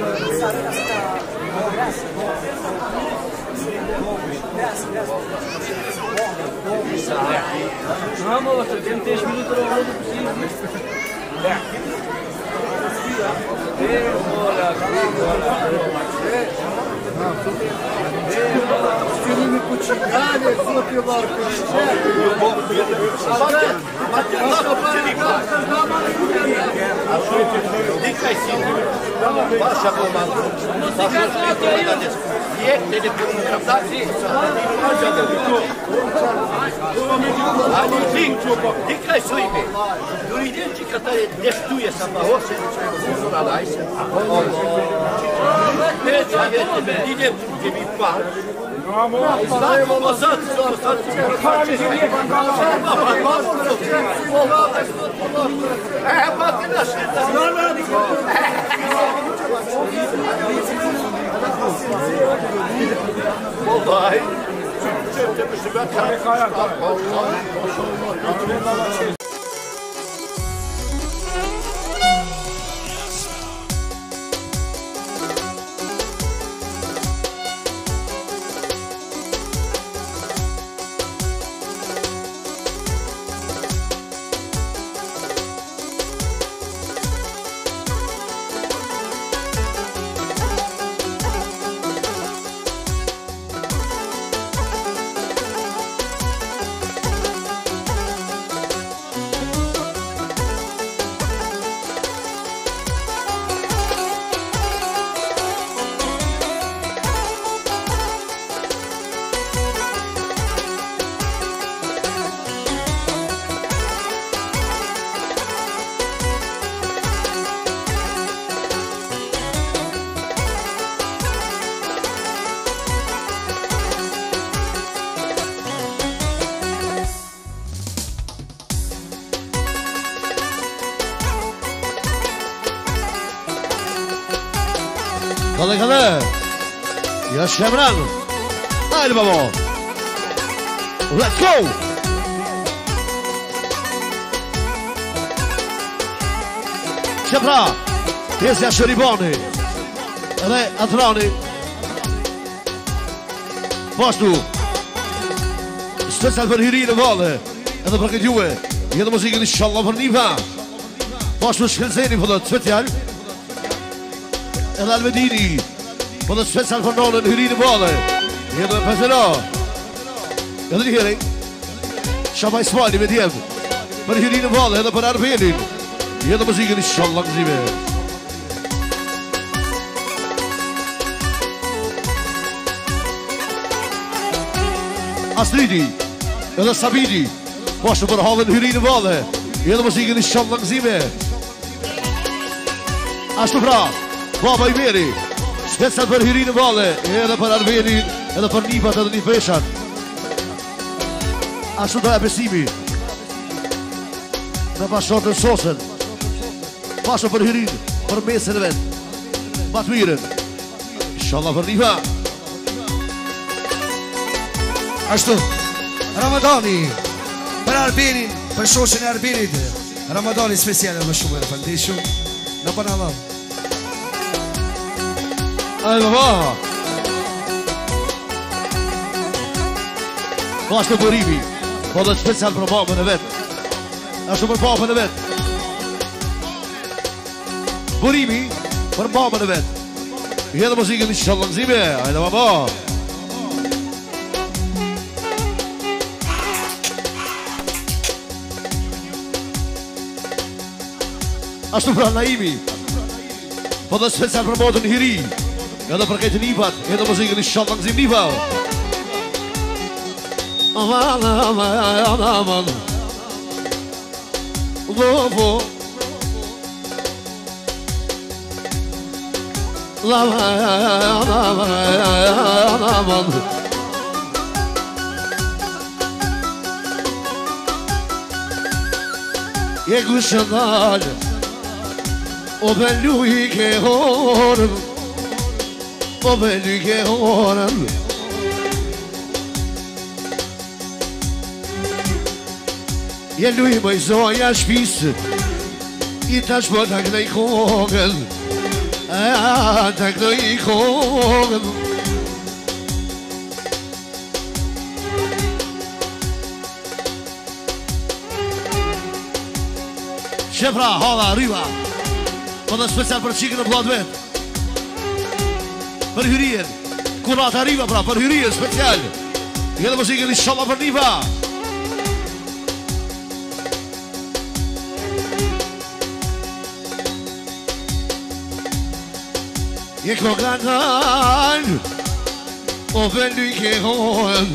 Znamo da će tem teš minuta da vodu poslijeti. Filmi kućigane, sopi varko. Dikaj si, pasha komando. Je, telefonin kaptaci. Dikaj su ime. Duridim që këtër e deshtuje sa pa ose, në lajse. Me që vetë me lidem që kemi parë. Znamo posatë, Vallahi çöpte bir süper Kalle. Yaşa Emran. Haydi baba. Let's go. Shepra. Pjesja Shëribani. Edhe Atrani. Poshtu. Special për hiri në valle. Edhe për këtë juve. Jetë muzikën inshallah për Niva. Poshtu Shkelzeni për dhe special. Edhe Almedini për dhe special për nonën hiri në valle. Jetë me Pezero. Edhe një heri Shama Ismali me djemë për hiri në valle edhe për Arbenin. Jetë muzikën inshallah këzime. Astridi edhe Sabidi poshtu për halën hyri në valle. Jetë muzikën inshallah këzime. Ashtu pra Baba i meri special për hyri në valle edhe për Arbenin edhe për Nipat edhe një peshat. Ashtu da e besimi në bashkotën sosën pasho për hyrin për mesën e vetë batë mirën inshallah për Nipa. Ashtu Ramadani për Arbenin, për shoqën e Arbenit. Ramadani speciale më shumë e falëndeshëm në për Allah. Ajde baba Ashtu për Ribi po dhe special për babën e vetë. Ashtu për babën e vetë Burimi për babën e vetë. Jetë muzikën inshallah nëzime. Ajde baba Ashtu pra Naimi po dhe special për botën hiri edhe për këtë Nipat. Jetë muzikën inshallah nëzime Nipa. Aman, aman, aman Lovo Aman Je gushëndal O bellu I ke horëm O bellu I ke horëm Je luj më I zoja shpisë I tash po të kënoj kongën Të kënoj kongën Shepra, hala, riva Po dhe special për qikën e blat vetë Për hyrien Kurata riva pra, për hyrien special Jetë muzikën inshallah për Niva. Je koga nal O ben lyke hon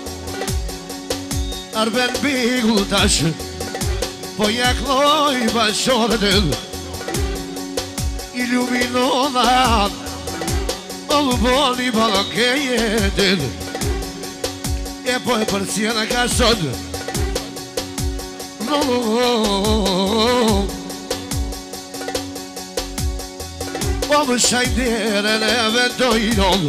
Arben bigull tash Po jakloj bashorën Illuminonat O boni balake jetën E po e për cjena ka sot Po më shajderën e vendojnon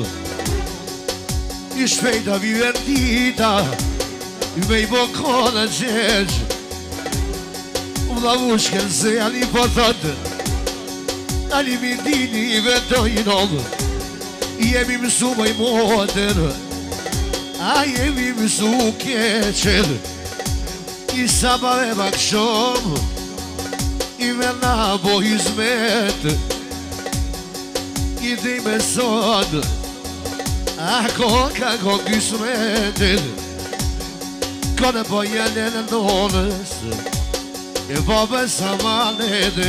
I shpejta vjen dita I me I bokona gjeq U dha vushken se ali po thot Ali mi dini I vendojnon I jemi mësu më I moter A jemi mësu keqen I sabave bak shumë I me nabo hizmet I dhe me sod Ako ka ko kismetin Kone po jene në nonës E babe sa manete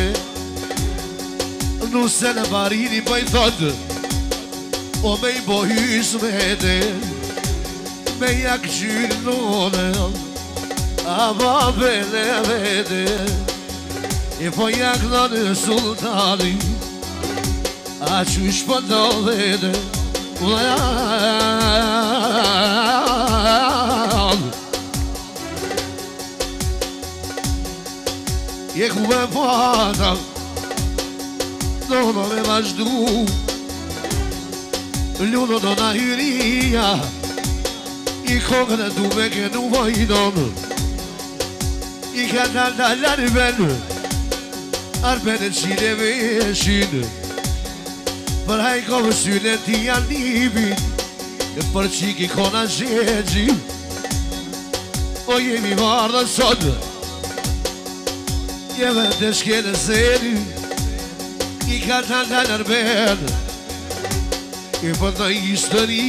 Nuse në barini po I thot O me I bo hizmetin Me jak gjyrë nonën A babele vede E po jakna në sultani A qysh po do vede Je ku me pata Do në me vazhdu Luno do na hyria I kokën e du me kënu vajdonë I ka dalë arben Arben e qile veshin Për hajko më syne ti janë nibin E për qiki kona zhegji O jemi varë dhe sot Jeve të shkene zeri I ka dalë arben I për të histori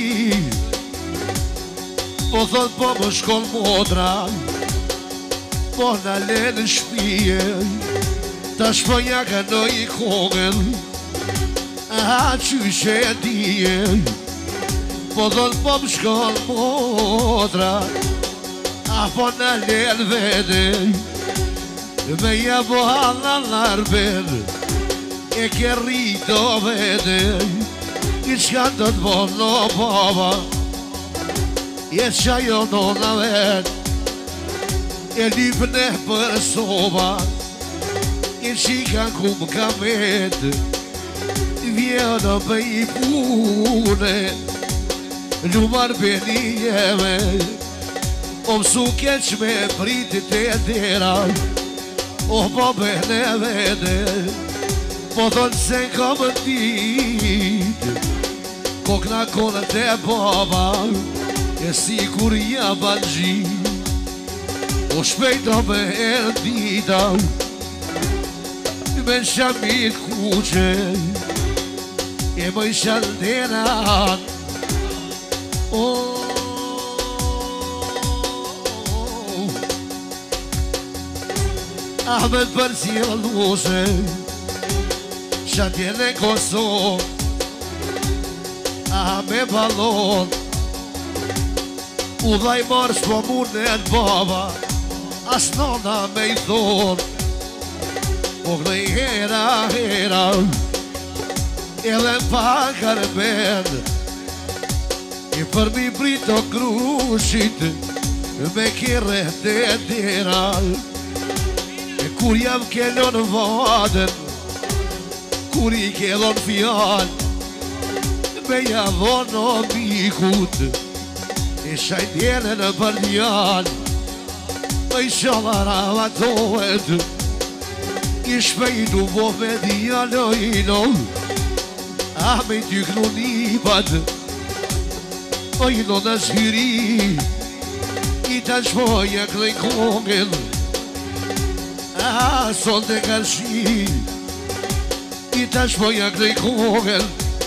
Po thot po më shkon motra Po në le në shpije Ta shponja ka në I kongën A qyshe e dije Po dhënë po më shkollë motra A po në le në vede Me ja po halë në arben E ke rrito vede I qka të të bo në baba E qa jo në në vetë E lipën e për soba E qika ku më kamet Vjena për I pune Lumar për një jeme O mësu keq me pritit e dera O po për në vede Po thonë se ka më dit Kokna konët e baba E si kur ja ban gjit O shpejta me erdita Me shamit kuqe E më shaldenan Ahmet për sjelluse Shatje në Kosovë A me balon U dhaj marë s'po munet baba As nona me I thonë Po këdoj hera Edhe pak arben I për mi brito krushit Me kire të dera E kur jam kellon vaden Kur I kellon fjall Me javon o mikut E shajtjene në përdjall I shallara vatohet I shpejtu vo me djallojno A me tyknu nipat Ojno në zhyri I ta shpoja klej kongel A son të karshi I ta shpoja klej kongel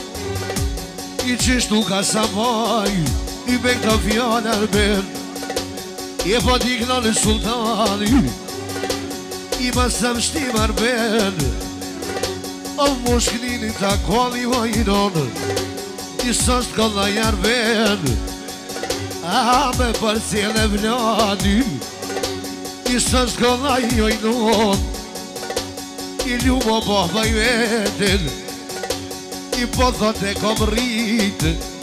I qishtu ka sa maj I me këta fjallë arben E po t'ikna në sultani I ma sa më shtim arben O moshkinin ta kolli vajnon I sështë kolla jarven A me parcel e vladi I sështë kolla jojnon I ljumo bohva I vetin I po thot e kom rrit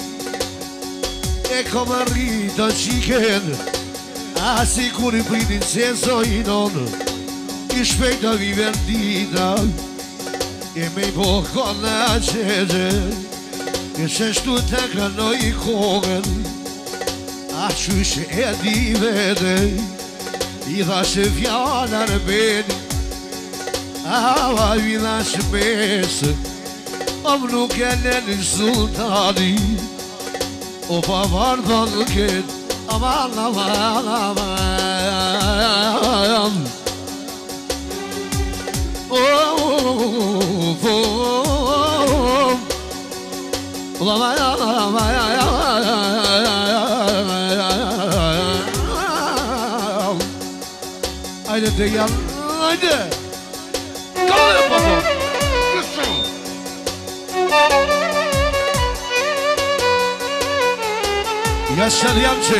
E kom rrit o qiken A si kur I pritin se zojnon I shpejta viver dita E me I po kona qede E sheshtu të kranoj I kogën A qysh e di vete I dhashe fjalla në beni A i dhashe besë Om nuk e në sultani O pa vardha nuk e Aman, aman, aman Haydi Deyan, haydi Kalıyor baba Gitsin Yaşar Yamçı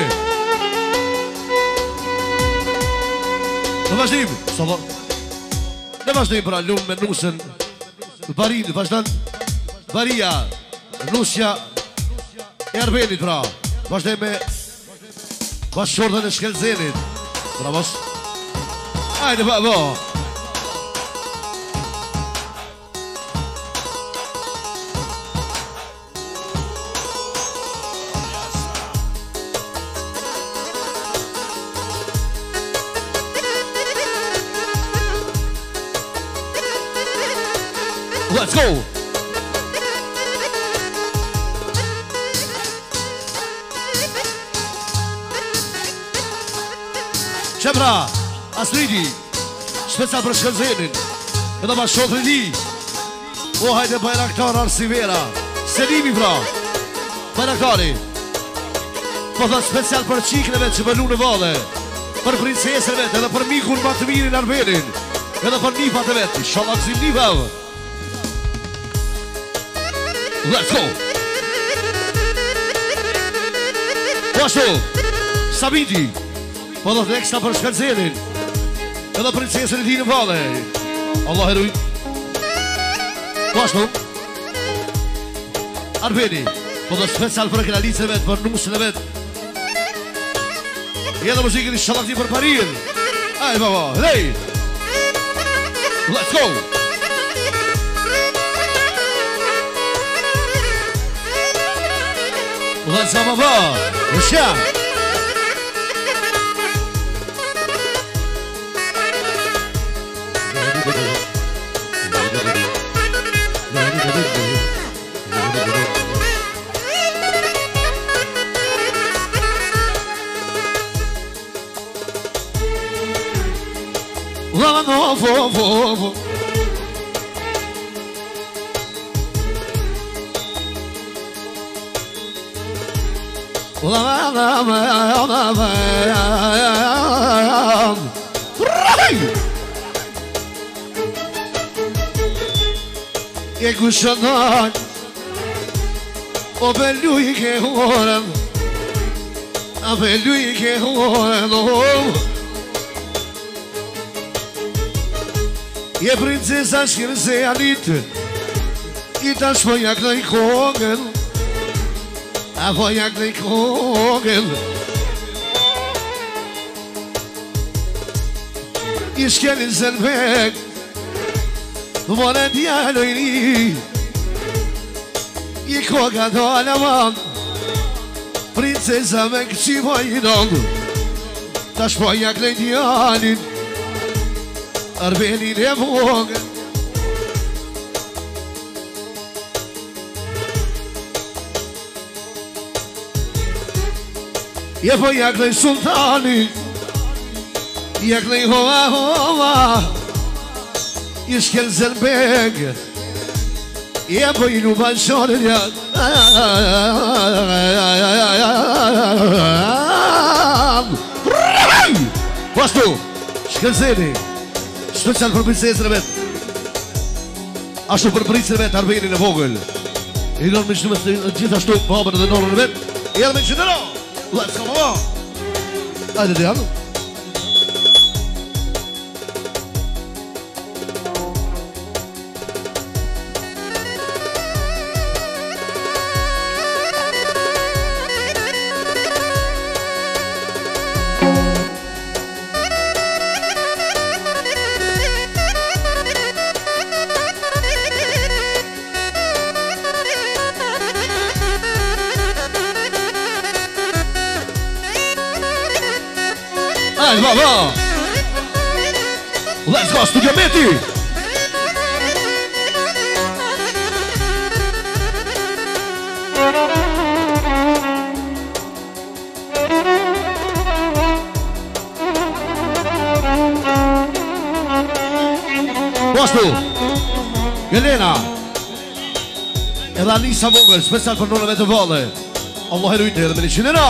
Në vazhdim Në vazhdim pra lumë me nusën Barin, vazhdan Baria Nusja E Arbenit pra Vazhdim me Bashkëshordën e Shkelzenit Pra mos Hajde ba bo Let's go! Qebra, Asridi, special për Shkelzenin, edhe ma shotri li, o hajde bajraktar Arsivera, Selimi pra, bajraktari, po thë special për qikneve që bënu në vale, për princesën vetë, edhe për mikun ma të mirin Arbenin, edhe për nipat e vetë, shala këzim nipav. Let's go! Po ashtu, Sabiti, po do të ekstra për Shkelzenin, edhe princesën e ti në vale. Allah heruj. Po ashtu, Arbeni, po do special për kralicën e vetë, për nusën e vetë. Edhe muzikën I shalakti për parin. Ajde baba, hej! Let's go! Let's go, baba! Usha! Lava no vovo E kushanan O bellu I ke horen A bellu I ke horen E princesa Shkelzenit I tash po jak në I kongën A po jak në I kongën I shkelin Zelbek Mone djalo I ri I koga do alaman Princesa me këqi po I nongë Tash po jak në djalin Arbenin e vogën Je po jak në sultani Jak në hova hova I Shkelzenbek Je po I luban shonin jak Postu Shkelzeni Special për princesën e vetë Ashtu për pritsin vetë Arbenin e vogël. I do me shtume gjithashtu babën dhe nonën e vetë. I edhe me qëndero. Let's go, mama. Ajde dhe janë. Vamos! Let's go, Studio Meti! Postu! Jelena! Edhe Anisa vogël, special për nonëve të vale. Allah e rujtë edhe me një qinera!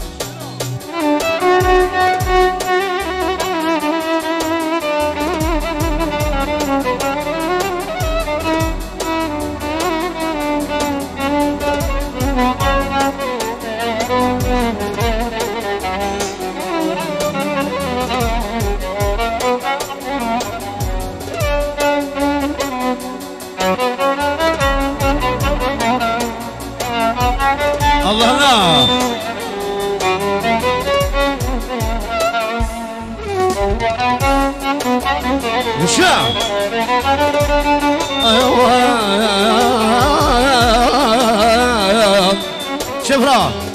Qefra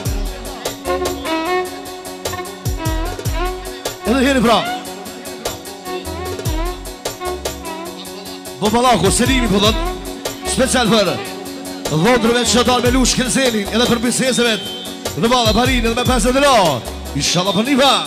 edhe jeni pra Bobalaku, Selimi po dhët special për dhondrëve që dalë me lush Kelzenin edhe për biseseve në bala Parin edhe me 50 euro Inshallah për një pa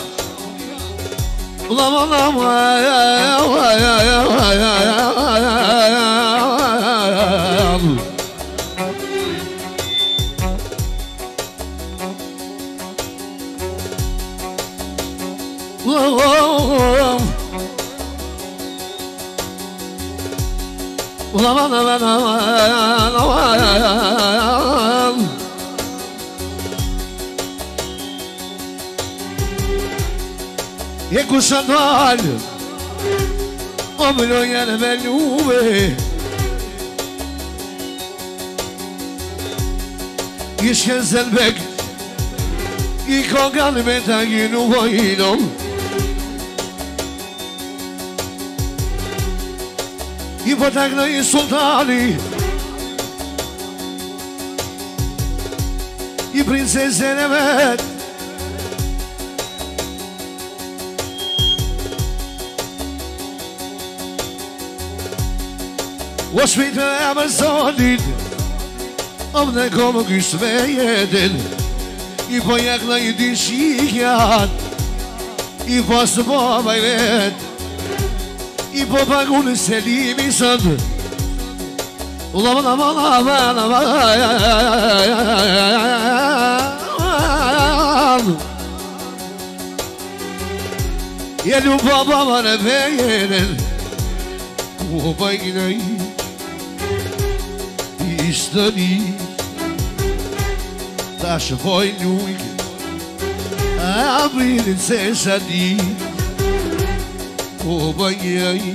E ku shë dalë O mënojë në me lume I shken zelbek I kogan me ta gjinu vojnom I potak në i sultani I princesen e vet O shpejtë e Amazonit Om në komë kështë me jetin I po jak në i dishikjan I po së baba i vet I po pagu në Selimi sënd Jelu baba më në vejenin Ku bëjnë i Istëni Ta shëfoj njujke Abririn se shadi Ku bëjnë i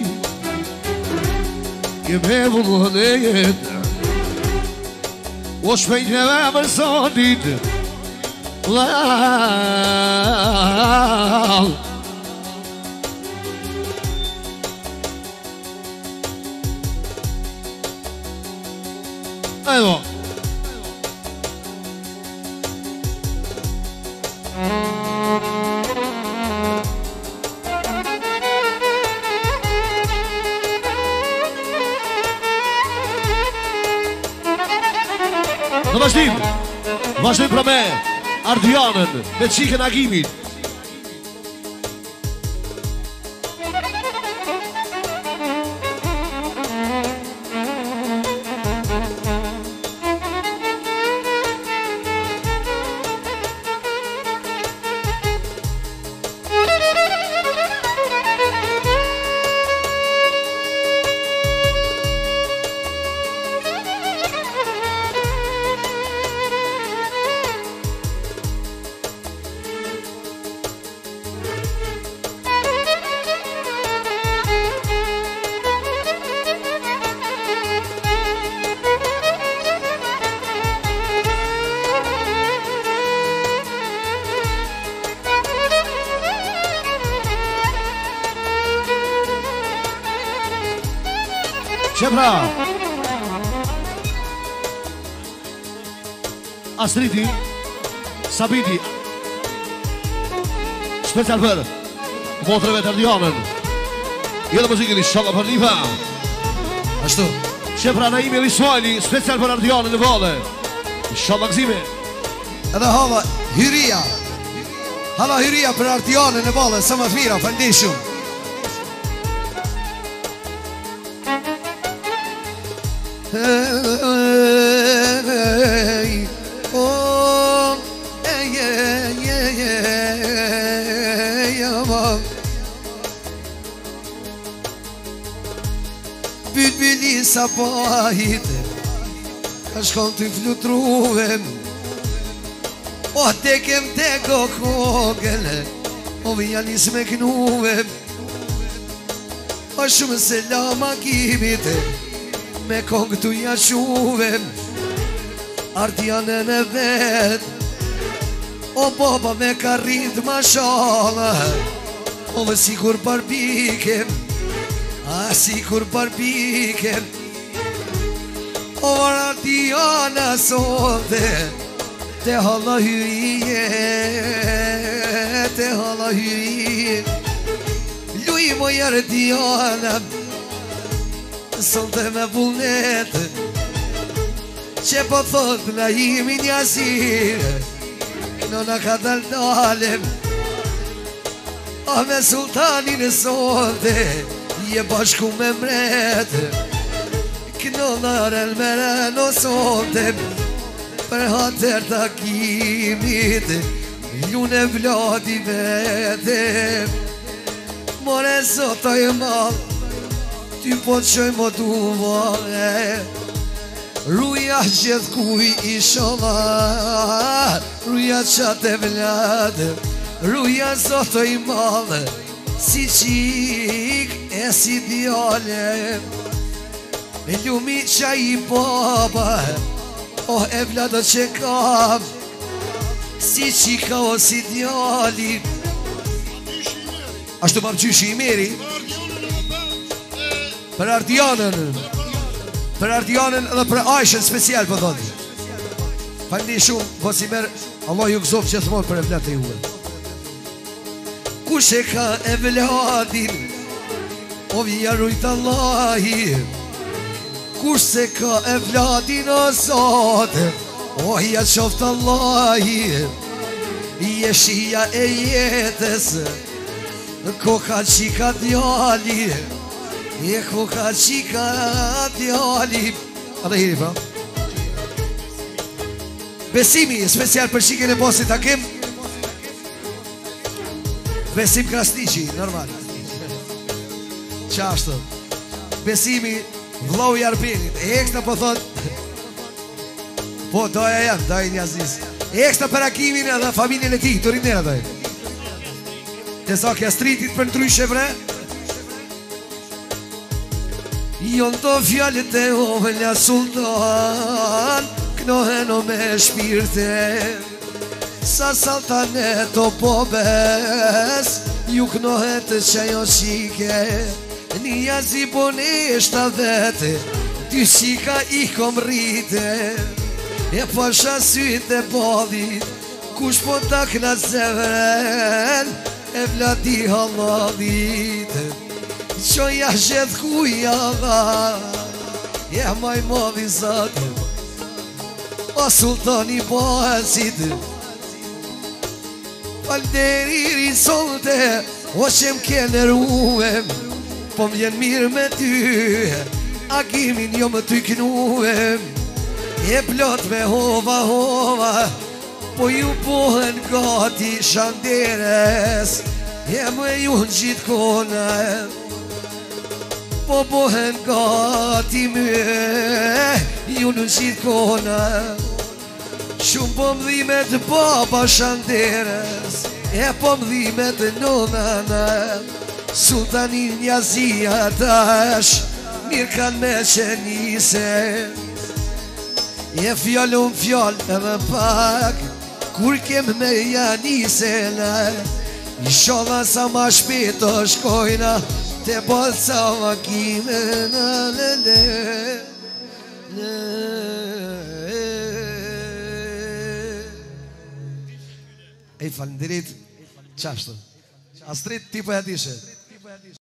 Keme vullën e jetë O shpejt me me mërsonit Evo Në vazhdim pra me Ardianën me qikën Agimit Qepra Astriti Sabiti Special për motrëve të Ardionën. Jetë muzikën inshallah për Liva. Ashtu Qepra Naimi Lismajli Special për Ardionën në vode. Inshallah gëzime. edhe hala hyria. Hala hyria për Ardionën në vode. Sa më të mira, fëndishum. Bülbüli sabahide ka shkon të flutruhem O tekem teko kogele O vijanis me knuhem O shumë selama kimite Me kongë të jashuhem Ardianën e vet O baba me ka rrit ma shala O dhe sikur barbikem A sikur barbikem O Ardiana sonde Te hala hyje Te hala hyje Luj moj Ardiana Sonte me vullnet Që po thot na jemi njësire Nëna ka dalem A me sultanin e sonte Je bashku me mret Kënëllar el meren o sonte Për hater takimit Ljune vladi vete More sota e mal Ty po të qoj më duva Ruja gjithë kuj i shola Ruja qatë e vlad Ruja sota i mal Si qik e si djale Me ljumi qa i baba O e vlado që kam Si qika o si djali Ashtu më gjyshi i meri Për Ardianën Për Ardianën edhe për Aishën special për dhoni Falni shumë Po si merë Allah ju gëzof që thmonë për e vlatë e juve Kush e ka e vladin O vija rujtë Allahi Kush se ka e vladin o zote O hja qoftë Allahi Jeshia e jetës Koka qika djali Koka qika djali A dhe hiri pra Besimi special për shikën e bosit Hakim Besim Krasniqi, normal Qashtë Besimi Vlau i Arbinit Ekstra po thot Po doja jam, doja një aziz Ekstra për Hakimin edhe familjen e ti Turinera doj Të sa kja stritit për në tryshe bre Jon të fjallet e ovëllja sultan Knohen o me shpirte Sa saltane të pobes Ju knohet që jo shike Një zi boneshta vete Ty shika i kom rrite E pasha sytë e bodit Kush po tak në zemren E vladi halladit Qo ja zhedh kuja dha E maj modhi zatë O sultani basit Falderiri solte O që m'ke nëruem Po m'jen mirë me ty Agimin jo më ty knuem E plot me hova hova Po ju pohen gati shanderes E më ju në gjitë kone Po pohen gati me Ju në gjitë kone Shumë po m'dhimet baba shanderes E po m'dhimet nonana Sultanin njazia tash Mirë kanë me qenise E fjallon fjall edhe pak Kur kem me janise Inshallah sa ma shpet të shkojna Te balca makime në lele Ej, falenderit. Qashtë Astrit, ti po ja dishe